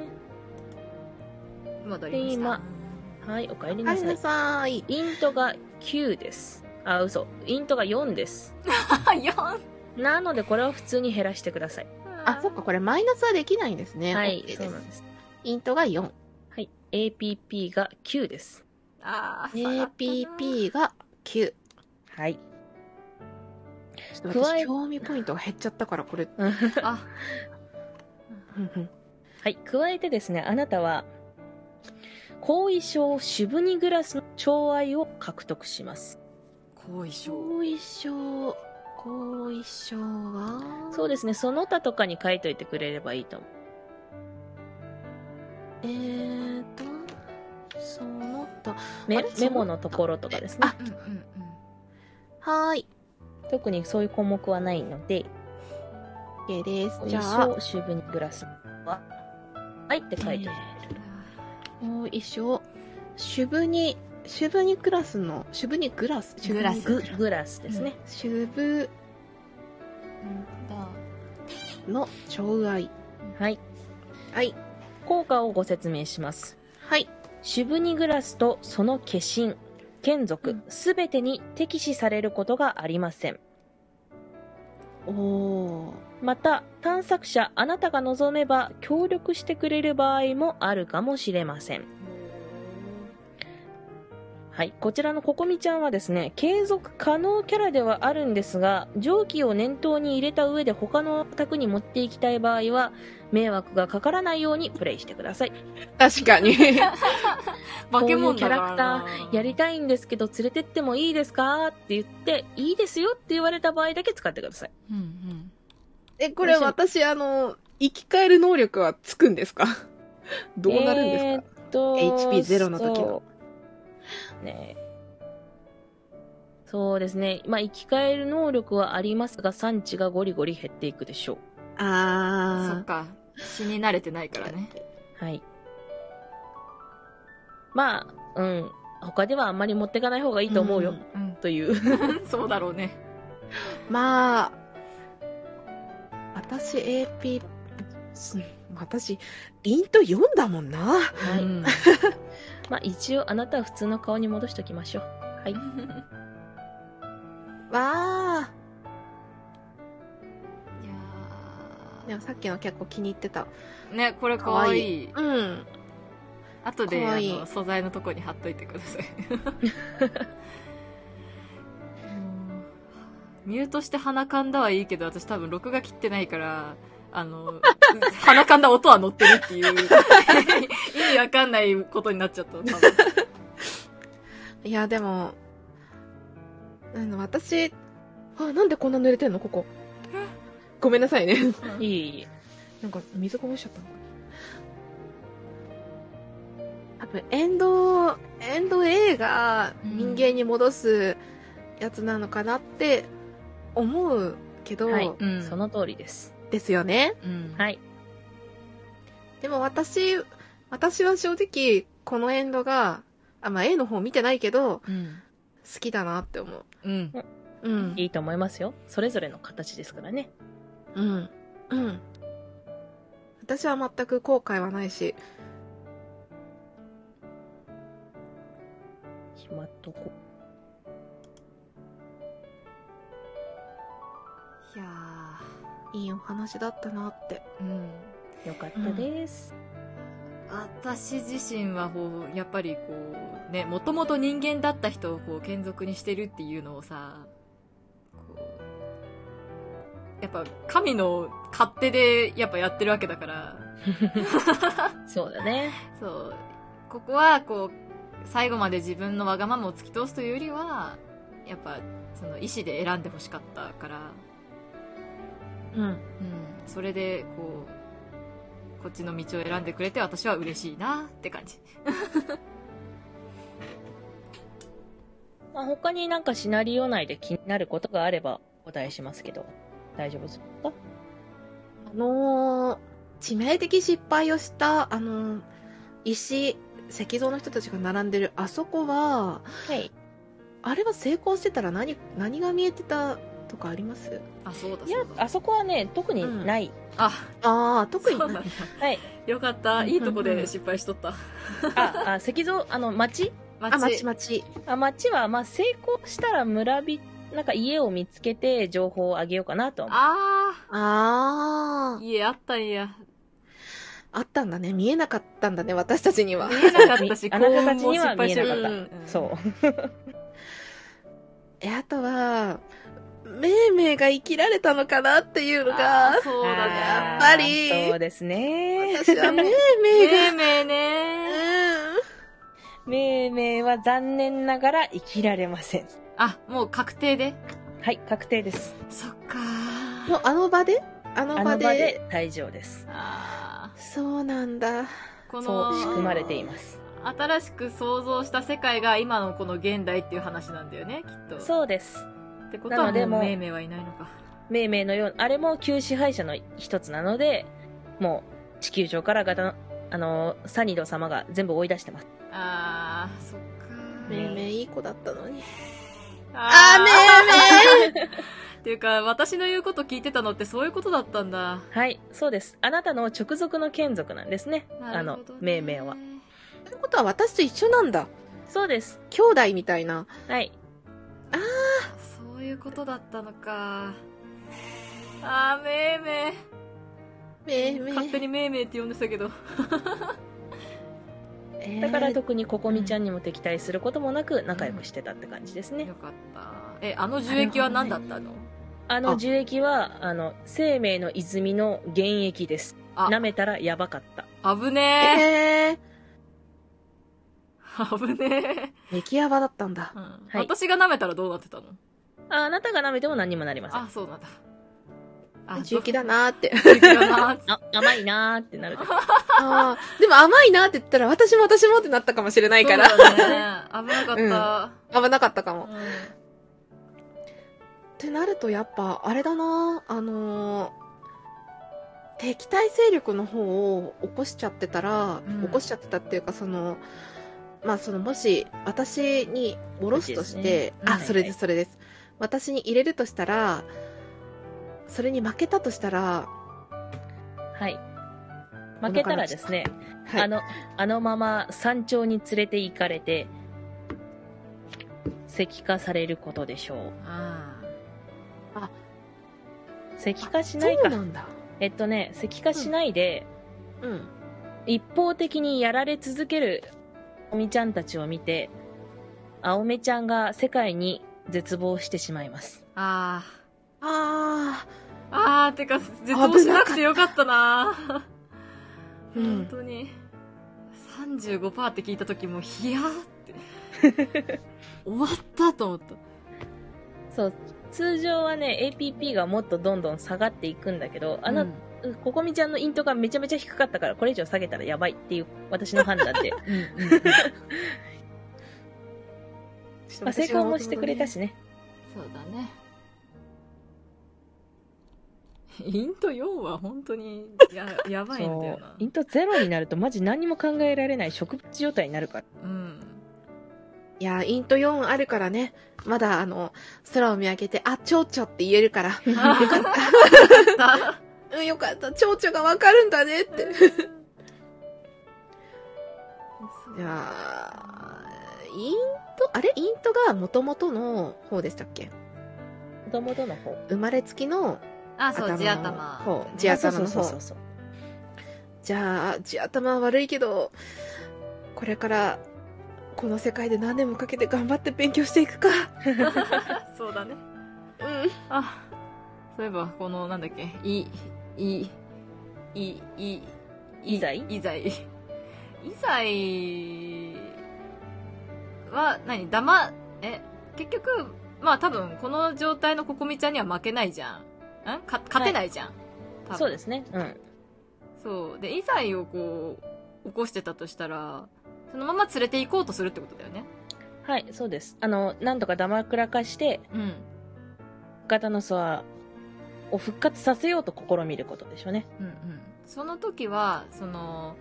戻りました。 はい、お帰りおかえりななさい。 さい。 イントがきゅうです。あ、嘘。イントがよんです。 よん。 なので、これを普通に減らしてください。 あ、そっか、これマイナスはできないんですね。 はい、 OK そうなんです。 イントがよん。 はい。エーピーピー がきゅうです。 あー、 エー下がったなピーピー がきゅう。 はい。 ちょっと加え私、興味ポイントが減っちゃったから、これ。 あ、 はい。加えてですね、あなたは、後遺症シュブニグラスの寵愛を獲得します。 後遺症。 後遺症、後遺症はそうですね、その他とかに書いといてくれればいいと思う。 えーと、その他、 メあれメモのところとかですね。 うんうんうん。 はーい。 特にそういう項目はないので、 OK です。 後遺じゃあ、 症シュブニグラスは、はいって書いておいて。 後遺症、シュブニ、シュブニクラスの、シュブニグラスシュブニグラスググラスですね。 シュブだの寵愛。 はい。 はい。 効果をご説明します。 はい。 シュブニグラスとその化身、眷属、すべてに敵視されることがありません。 おー。 また、探索者あなたが望めば協力してくれる場合もあるかもしれません。はい、こちらのココミちゃんはですね、継続可能キャラではあるんですが、上記を念頭に入れた上で他の卓に持っていきたい場合は、迷惑がかからないようにプレイしてください。 確かに。 化け物だからな。 こういうキャラクターやりたいんですけど連れてってもいいですかって言って、いいですよって言われた場合だけ使ってください。 うんうん。 え、これ私、あの、生き返る能力はつくんですか？どうなるんですか？ えーっとエイチピーゼロ の時の。 ね、そうですね。まあ、生き返る能力はありますが、産地がゴリゴリ減っていくでしょう。 あー。 そっか。死に慣れてないからね。 はい。まあ、うん。他ではあんまり持ってかない方がいいと思うよ。 うん。 という。 そうだろうね。 まあ、私 エーピー、す私、イントよんだもんな。 はい。 うんまあ、一応あなたは普通の顔に戻しておきましょう。はい。 わー。 いやでもさっきの結構気に入ってた。 ーね、これかわいい。 うん。 後でかわいいあの素材のとこに貼っといてください。ミュートして鼻かんだはいいけど、私多分録画切ってないから、あの、鼻かんだ音は乗ってるっていう、意味わかんないことになっちゃった、多分。 いや、でも、あの、私、あ、なんでこんな濡れてんのここ。ごめんなさいね。 いいいい。 なんか、水こぼしちゃったのかな。多分、エンド、エンド A が人間に戻すやつなのかなって思うけど、 はい。 うんその通りです。 ですよね。 うん。 はい。 でも私、私は正直、このエンドが、あ、まあ A の方見てないけど、 うん。 好きだなって思う。 うん。 うん。 いいと思いますよ。それぞれの形ですからね。 うん。うん。私は全く後悔はないし、 しまっとこいやいいお話だったなって。 ー、うん。 う。よかったです。 私自身はこうやっぱりこうね、もともと人間だった人をこう眷属にしてるっていうのをさ、こうやっぱ神の勝手でやっぱやってるわけだから、 そうだね。 そうここはこう最後まで自分のわがままを突き通すというよりはやっぱその意思で選んでほしかったから、 うん。 うん、それでこうこっちの道を選んでくれて私は嬉しいなって感じ。 まあ、他になんかシナリオ内で気になることがあればお答えしますけど、大丈夫ですか？ あのー、致命的失敗をした、あのー、石、石像の人たちが並んでるあそこは、 はい。 あれは成功してたら何、何が見えてたとかあります？ あ、そうだいやそう、だ。 あそこはね、特にない。 あ、 ああ、特にそうなんだ。 はい。 よかった。いいとこで失敗しとった。 あ、あ、石像、あの、町あ、まちまち。 あ、町は、まあ、成功したら村人、なんか家を見つけて情報をあげようかなと思う。 ああー、家あったんや。 あ、あったんだね。見えなかったんだね、私たちには見。えなかったし、 あなたたちには幸運も失敗してる見えなかった。 うんそう。 え、あとは、めいめいが生きられたのかなっていうのあがー、そうだね。 やっぱりあーそうですね。 私はめいめいが、 めいめいね。 めいめいは残念ながら生きられません。 あ、もう確定で。 はい、確定です。 そっかうん。もうあの場であのあ場での場で退場です。 あそうなんだ。 ーこそのう仕組まれています。 新しく想像した世界が今のこの現代っていう話なんだよね、きっと。 そうです。 ってことはなのでもうもうめいめいはいないのか。 めいめいのよう、あれも旧支配者の一つなので、もう地球上からガタ、あの、サニド様が全部追い出してます。 あー、そっかめいめいいい子だったのに。 あー、めーめーっていうか、私の言うこと聞いてたのってそういうことだったんだ。 はい、そうです。あなたの直属の眷属なんですね。あの、命名は。 ということは私と一緒なんだ。 そうです。 兄弟みたいな。 はい。 あそういうことだったのか。あー、めいめい。 ー、めーめー。 勝手にめいめいって呼んでたけど。 えーだから特にここみちゃんにも敵対することもなく仲良くしてたって感じですね。 よかった。え、あの樹液は何だったの？ あの樹液は、あの、生命の泉の原液です。 あ、 舐めたらやばかった。 危ねえー。危ねー、激ヤバだったんだ。 ー。うんはい私が舐めたらどうなってたの？ ああなたが舐めても何にもなりません。 あ、そうなんだ。あ、 樹液だなーって。 樹液だなーって。 あ、甘いなーってなる。 あーでも甘いなって言ったら私も私もってなったかもしれないから。 そうだね。危なかった。 危なかったかも。っうんてなるとやっぱあれだな、あのー敵対勢力の方を起こしちゃってたら、 うん起こしちゃってたっていうか、そのまあそのもし私に下ろすとして、 そうですねあ、 うんそれですそれです、私に入れるとしたら、それに負けたとしたら、 はい。負けたらですね、 はい、 あの、あのまま山頂に連れて行かれて、石化されることでしょう。 あ石化しなそいうか。 なんだ。 えっとね、石化しないで、 うん。 一方的にやられ続けるおみちゃんたちを見て、青めちゃんが世界に絶望してしまいます。 ーああー。あー、てか、絶望しなくてよかったなー、う本ん。 当に。さんじゅうごパーセント って聞いた時も、ヒヤーって。終わったと思った。 そう、通常はね、エーピーピー がもっとどんどん下がっていくんだけど、あの、 うんここみちゃんのイントがめちゃめちゃ低かったから、これ以上下げたらやばいっていう私の判断で。 うんうんうんまあ、成功もしてくれたしね。 そうだね。イントよんは本当にややばいんだよなそう。イントゼロになるとマジ何も考えられない植物状態になるから。 うん。 いや、イントよんあるからね、まだあの、空を見上げて、あ、蝶々って言えるから。 あーよかった。 うん、よかった。蝶々がわかるんだねって。いやー、イント、あれイントが元々の方でしたっけ？ 子供との方。 生まれつきのあ、そう、 頭地頭。 の方、地頭のあそう方。 そうそうそう。 じゃあ、地頭は悪いけど、これから、この世界で何年もかけて頑張って勉強していくか。 そうだね。 うん。 あ、そういえば、この、なんだっけ、い、い、い、い、 いざいいざい。いざいは、何だま、え、結局、まあ多分、この状態のここみちゃんには負けないじゃん。んか勝てないじゃん。多分そうですね。うん。 そう。で、いざいをこう、起こしてたとしたら、そのまま連れて行こうとするってことだよね。 はい、そうです。あの、なんとかダマくらかして、 うん。 ガタノソアを復活させようと試みることでしょうね。 うんうん。その時は、その、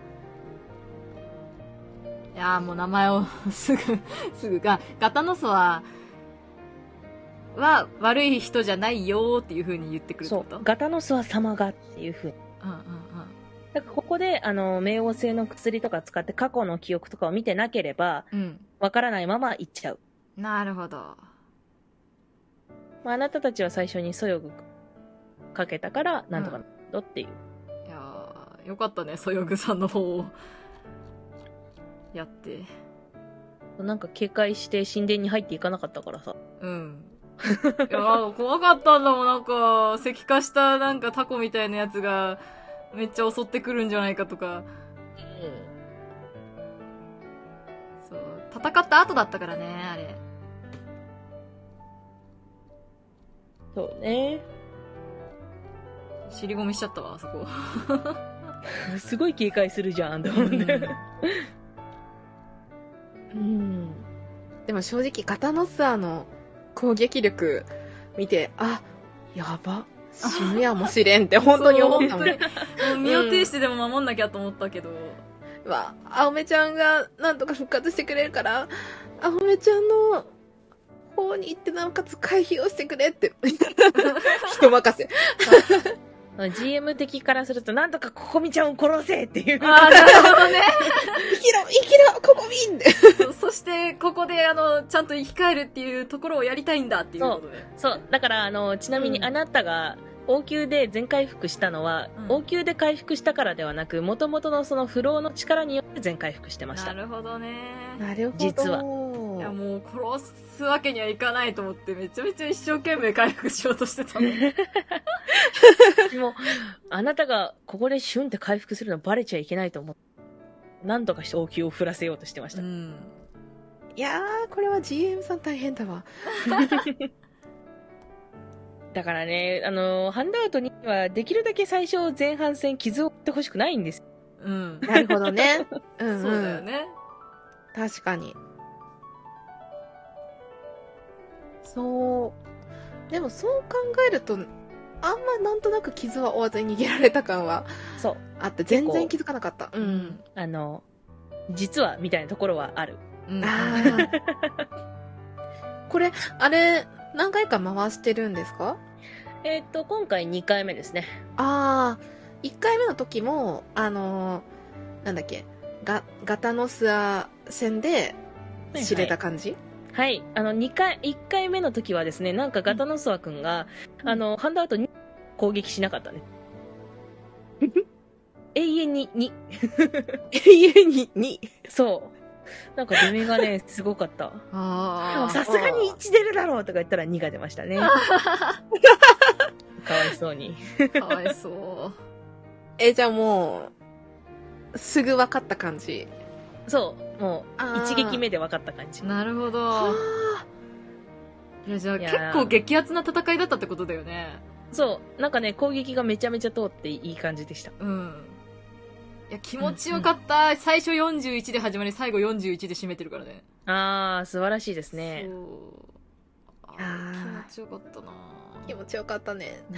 いやーもう名前をすぐ、すぐが、ガタノソアは悪い人じゃないよーっていう風に言ってくるってそことう。ガタノソア様がっていう風に。 うんうんうん。 だからここで、あの、冥王星の薬とか使って過去の記憶とかを見てなければ、 うん。 わからないまま行っちゃう。 なるほど。 まあ、あなたたちは最初にそよぐかけたから、なんとかなるっていう。 いやーよかったね、そよぐさんの方を。やって。 なんか警戒して神殿に入っていかなかったからさ。 うん。いやー怖かったんだもん、なんか、石化したなんかタコみたいなやつが、めっちゃ襲ってくるんじゃないかとか。そう。戦った後だったからね、あれ。 そうね。 尻込みしちゃったわ、あそこ。 すごい警戒するじゃん、と思って。 うん。でも正直、ガタノスアの攻撃力見て、あ、やば、死ぬやもしれんって本当に思ったもん。 そう本当にもう身を挺してでも守んなきゃと思ったけど。 わ、青めちゃんがなんとか復活してくれるから、青めちゃんの方に行ってなおかつ回避をしてくれって。人任せ。 ジーエム 的からすると、なんとかココミちゃんを殺せっていう。 ああ、なるほどね。 生きろ生きろココミンで。 そ, そして、ここで、あの、ちゃんと生き返るっていうところをやりたいんだっていうことで。 そう。そう。だから、あの、ちなみにあなたが、王宮で全回復したのは、うん、王宮で回復したからではなく、元々のその不老の力によって全回復してました。 なるほどね。 なるほど。 実は。 いや、もう殺すわけにはいかないと思って、めちゃめちゃ一生懸命回復しようとしてたの。 でも、あなたがここでシュンって回復するのバレちゃいけないと思って、何とかして王宮を振らせようとしてました。うん、 いやー、これは ジーエム さん大変だわ。 だからね、あの、ハンドアウトにはできるだけ最初前半戦傷を負ってほしくないんです。 うん。 なるほどね。うん、うん。 そうだよね。 確かに。そう。でもそう考えると、あんまなんとなく傷は負わずに逃げられた感はそうあって全然気づかなかった。 うん。あの、実はみたいなところはある。 うん、あこれ、あれ、何回か回してるんですか？ えっと、今回にかいめですね。 ああ、いっかいめの時も、あのー、なんだっけ、ガ、ガタノスア戦で知れた感じ？ はい、はい。あの、にかい、いっかいめの時はですね、なんかガタノスアくんが、うん、あの、ハンドアウトに攻撃しなかったね。永遠にに。 永遠にに。 そう。なんか出目がね、すごかった。 ああ。 さすがにいち出るだろうとか言ったらにが出ましたね。かわいそうに。 かわいそう。 え、じゃあもう、すぐ分かった感じ？ そう。もう、一撃目で分かった感じ。 なるほど。いや、じゃあ結構激アツな戦いだったってことだよね。 そう。なんかね、攻撃がめちゃめちゃ通っていい感じでした。 うん。いや、気持ちよかった。うんうん、最初よんじゅういちで始まり、最後よんじゅういちで締めてるからね。 あー、素晴らしいですね。 そう。あー、気持ちよかったな。 気持ちよかったね。ね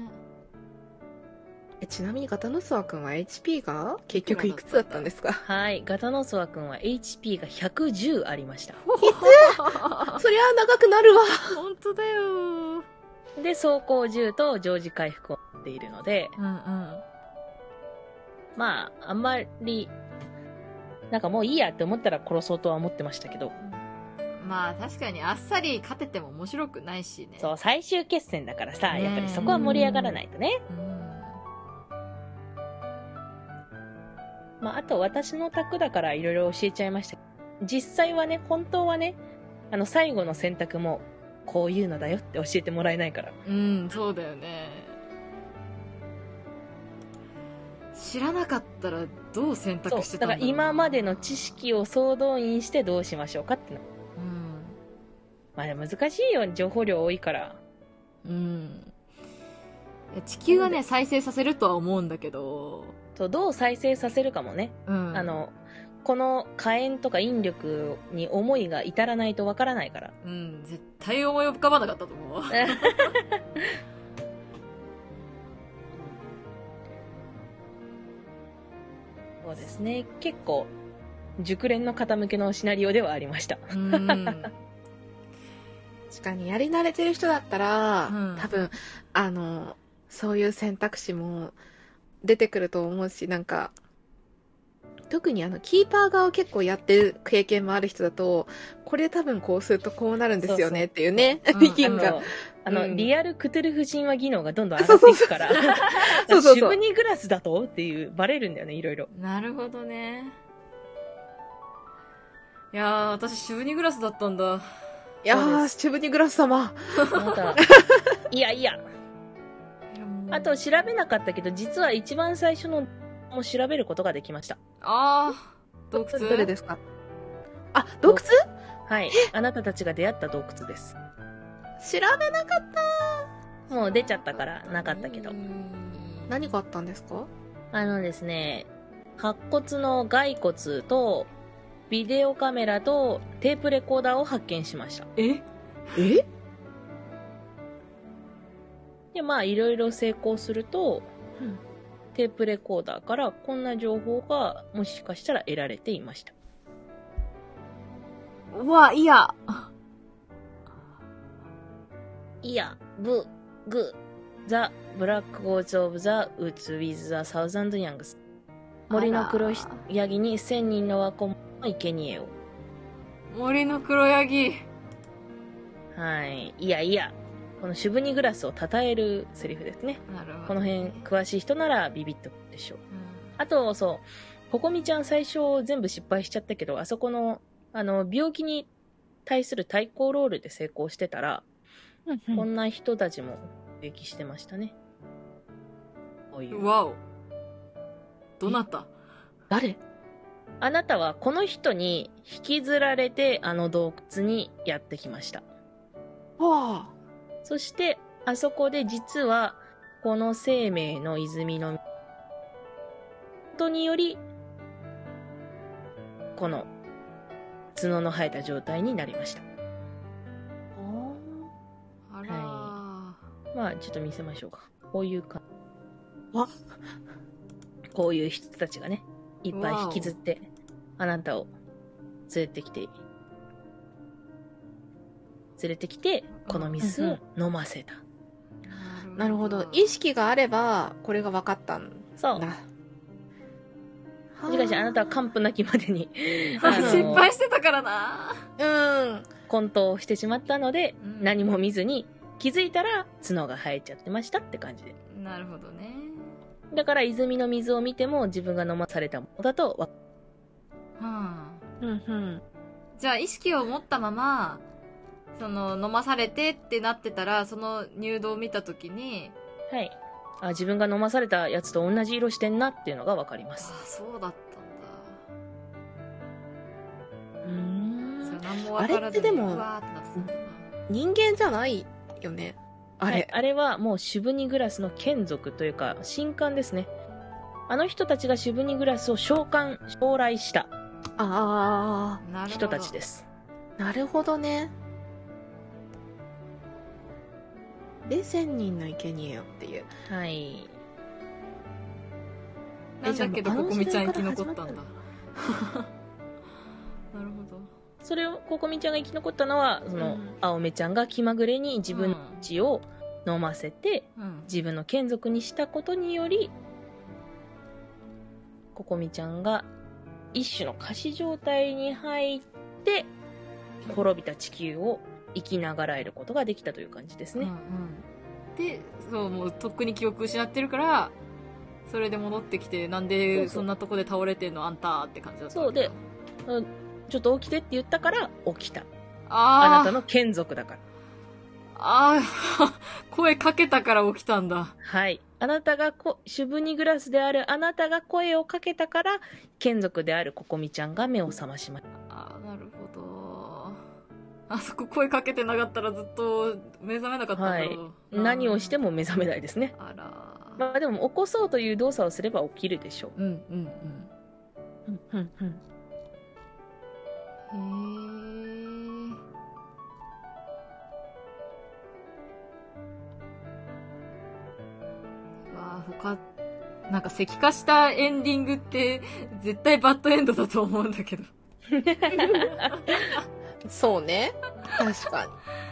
え、ちなみにガタノスワくんは エイチピー が結局いくつだったんですか？ はい、ガタノスワくんは エイチピー がひゃくじゅうありました。きつそりゃあ長くなるわ。 本当だよ。 で、走行じゅうと常時回復を持っているので、 うんうん。 まあ、あんまり、なんかもういいやって思ったら殺そうとは思ってましたけど。 まあ確かにあっさり勝てても面白くないしね。 そう、最終決戦だからさ、やっぱりそこは盛り上がらないとね。うん。まあ、あと私の卓だからいろいろ教えちゃいました。実際はね、本当はね、あの最後の選択も、こういうのだよって教えてもらえないから。 うん、そうだよね。知らなかったらどう選択してたんだろうな。 だから今までの知識を総動員してどうしましょうかっての。 うん。 まあでも難しいよ、情報量多いから。 うん。地球はね、再生させるとは思うんだけど。 とどう再生させるかもね。 うん。 あの、この火炎とか引力に思いが至らないとわからないから。 うん、絶対思い浮かばなかったと思う。 そうですね。結構、熟練の方向けのシナリオではありました。 うん確かにやり慣れてる人だったら、 うん、 多分、あの、そういう選択肢も出てくると思うし、なんか、特にあの、キーパー側を結構やってる経験もある人だと、これ多分こうするとこうなるんですよねっていうね、意見が。 あの、うん、リアルクトゥルフ神話技能がどんどん上がっていくから。そうそうそう。シュブニグラスだとっていう、バレるんだよね、いろいろ。 なるほどね。いやー、私シュブニグラスだったんだ。 いやー、シュブニグラス様。 また、いやいや。あと調べなかったけど、実は一番最初のも調べることができました。 あー、洞窟。 どれですか？あ、洞窟？ はい。あなたたちが出会った洞窟です。 調べなかった。 もう出ちゃったからなかったけど。 何があったんですか？ あのですね、白骨の骸骨と、ビデオカメラとテープレコーダーを発見しました。 ええで、まあ、いろいろ成功すると、 うん、 テープレコーダーからこんな情報がもしかしたら得られていました。 うわ、いや。 いや、ブ、グ、ザ、ブラックゴーズ・オブ・ザ・ウッズ・ウィズ・ザ・サウザンド・ヤングス。森の黒ヤギに千人の若者の生贄を。 森の黒ヤギ。 はい。いやいや、このシュブニグラスを称えるセリフですね。 なるほど、ね。 この辺、詳しい人ならビビッとでしょう。 うん、 あと、そう、ココミちゃん最初全部失敗しちゃったけど、あそこの、あの、病気に対する対抗ロールで成功してたら、 うんうん、 こんな人たちも撃してましたね。こういう。 わお。どなた？ 誰？ あなたはこの人に引きずられてあの洞窟にやってきました。 はあ。 そして、あそこで実は、この生命の泉のことにより、この角の生えた状態になりました。 あら、 はい、まあちょっと見せましょうか。こういうかあこういう人たちがね、いっぱい引きずってあなたを連れてきて連れてきてこの水を飲ませた。 うんうん、なるほど。意識があればこれが分かったんだ。 そう。しかしあなたは完膚なきまでに失敗してたからな。 うん混沌をしてしまったので、 うん、 何も見ずに気づいたら角が生えちゃってましたって感じで。 なるほどね。 だから泉の水を見ても自分が飲まされたものだとわ、 はあ、 うんうん。 じゃあ意識を持ったままその飲まされてってなってたら、その入道を見たときに、 はい、あ、自分が飲まされたやつと同じ色してんなっていうのがわかります。 あ、そうだったんだ。 うーん。 それ何も分からずに、 あれってでもうわーってなってたんだな。 人間じゃないよね。あれ、 はい、あれはもうシュブニグラスの眷属というか神官ですね。あの人たちがシュブニグラスを召喚将来したああ、 人たちです。 なるほどね。で千人の生贄よっていう。 はい。 なんだけどここみちゃん生き残ったんだ。なるほど。 それをココミちゃんが生き残ったのは、その、うん、青目ちゃんが気まぐれに自分の血を飲ませて、うん、自分の眷属にしたことにより、ココミちゃんが一種の仮死状態に入って滅びた地球を生きながらえることができたという感じですね。うんうん、 で、そうもうとっくに記憶失ってるから、それで戻ってきて、なんでそんなとこで倒れてんのあんたって感じだった。 そうで、うん、ちょっと起きてって言ったから起きた。ああなたの眷属だから。 ああ声かけたから起きたんだ。 はい。あなたがこシュブニグラスであるあなたが声をかけたから眷属であるココミちゃんが目を覚ましました。 ああなるほど。あそこ声かけてなかったらずっと目覚めなかったんだろう。はい、 何をしても目覚めないですね。 あら。 まあでも起こそうという動作をすれば起きるでしょう。 うんうんうん。 うんうんうん。 へー。わあ、他、なんか石化したエンディングって絶対バッドエンドだと思うんだけど。 そうね。確か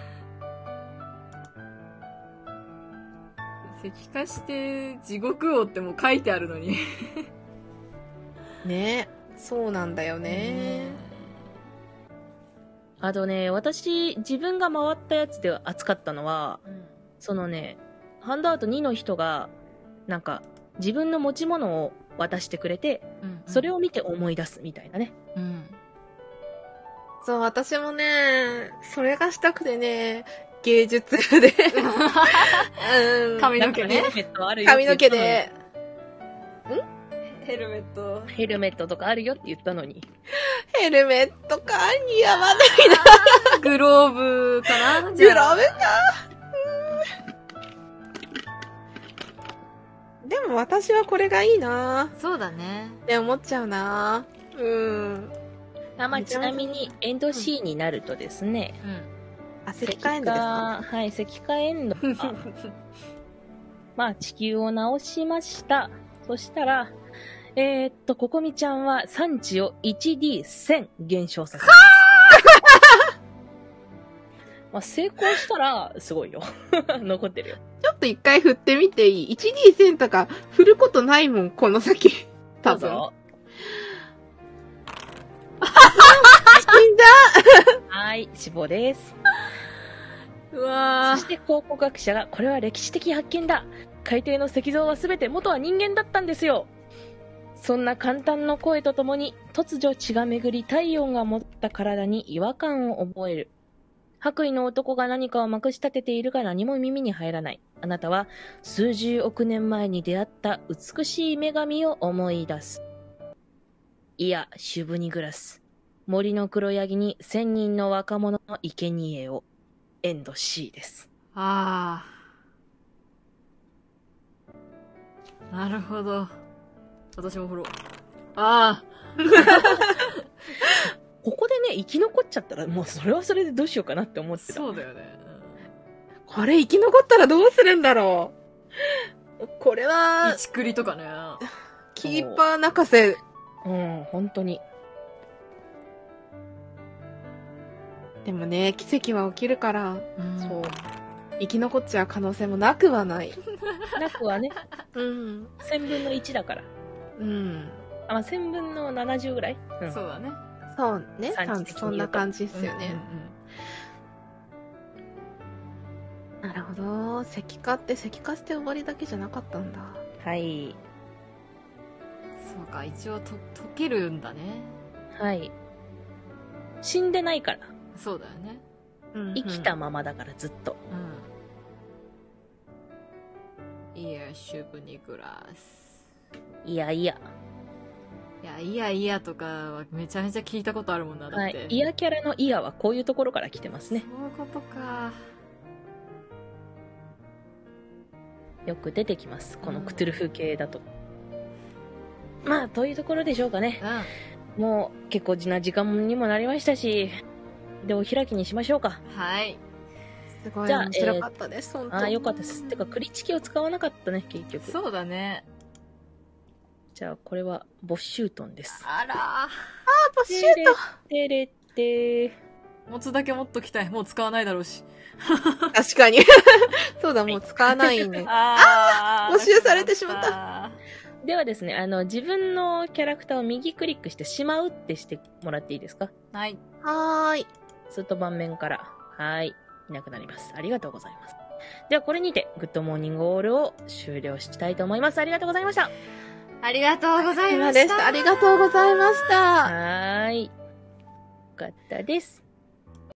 に。石化して地獄王ってもう書いてあるのに。 ね、そうなんだよね。 あとね、私、自分が回ったやつで熱かったのは、うん、そのね、ハンドアウトにの人が、なんか、自分の持ち物を渡してくれて、うんうん、それを見て思い出すみたいなね。うん。 そう、私もね、それがしたくてね、芸術で、 うん、髪の毛ね。 髪の毛で、 んヘルメット。 ヘルメットとかあるよって言ったのに。 ヘルメットか、似合わないな。 グローブかなグローブか。でも私はこれがいいな。 そうだね。 って思っちゃうな。うん。 あ、まあ、ちなみにエンド C になるとですね。うん。 あ、石化エンドですか？ はい、石化エンドが。まあ、地球を直しました。そしたら、えー、っと、ココミちゃんは産地を いちディーせん 減少させます。 まあ、成功したら、すごいよ。残ってるよ。 ちょっと一回振ってみていい？ いちディー 線とか振ることないもん、この先。多分。 どうぞ。 死んだはい、死亡です。 うわそして考古学者が、これは歴史的発見だ。海底の石像は全て元は人間だったんですよ。そんな簡単の声とともに、突如血が巡り体温が持った体に違和感を覚える。白衣の男が何かをまくし立てているが何も耳に入らない。あなたは数十億年前に出会った美しい女神を思い出す。いや、シュブニグラス。森の黒ヤギに千人の若者の生贄を。エンド C です。 ああ。なるほど。私も振ろう。ああ。 ここでね、生き残っちゃったら、もうそれはそれでどうしようかなって思ってた。 そうだよね。 これ生き残ったらどうするんだろう。これうん。 は、 一栗とかね。 キーパー泣かせ。 うん、本当に。 でもね、奇跡は起きるから、 うんそう。生き残っちゃう可能性もなくはない。 なくはね、 うん。 千分の一だから。 うん。 あ、まあ、千分の七十ぐらい、うん、 そうだね。 そうね。 産地的に言うとそんな感じっすよね。 うんうんなるほど。石化って石化して終わりだけじゃなかったんだ。 はい。 そうか、一応と溶けるんだね。 はい。死んでないから。 そうだよね。 うん生きたままだから、ずっと。 うん。いや、シュブニグラス。 いやいや。 いや、いやいやとかはめちゃめちゃ聞いたことあるもんな、だって。 はい。イヤキャラのイヤはこういうところから来てますね。 そういうことか。 よく出てきます。このクトゥルフ系だと。まあ、というところでしょうかね。 うん。 もう結構な時間にもなりましたし、で、お開きにしましょうか。 はい。 すごいじゃあ面白かったです、本当。 ああ、よかったです。てか、クリチキを使わなかったね、結局。 そうだね。 じゃあ、これは、ボッシュートンです。 あらあ、ボッシュート。 てれってー。持つだけ持っときたい。もう使わないだろうし。 確かに。そうだ、もう使わないね。 あ没収されてしまったではですね、あの、自分のキャラクターを右クリックしてしまうってしてもらっていいですか？ はい。 はーい。 すると盤面から、はい、いなくなります。ありがとうございます。では、これにて、グッドモーニングオールを終了したいと思います。ありがとうございました。 ありがとうございまでした。 ありがとうございました。 はーい。よかったです。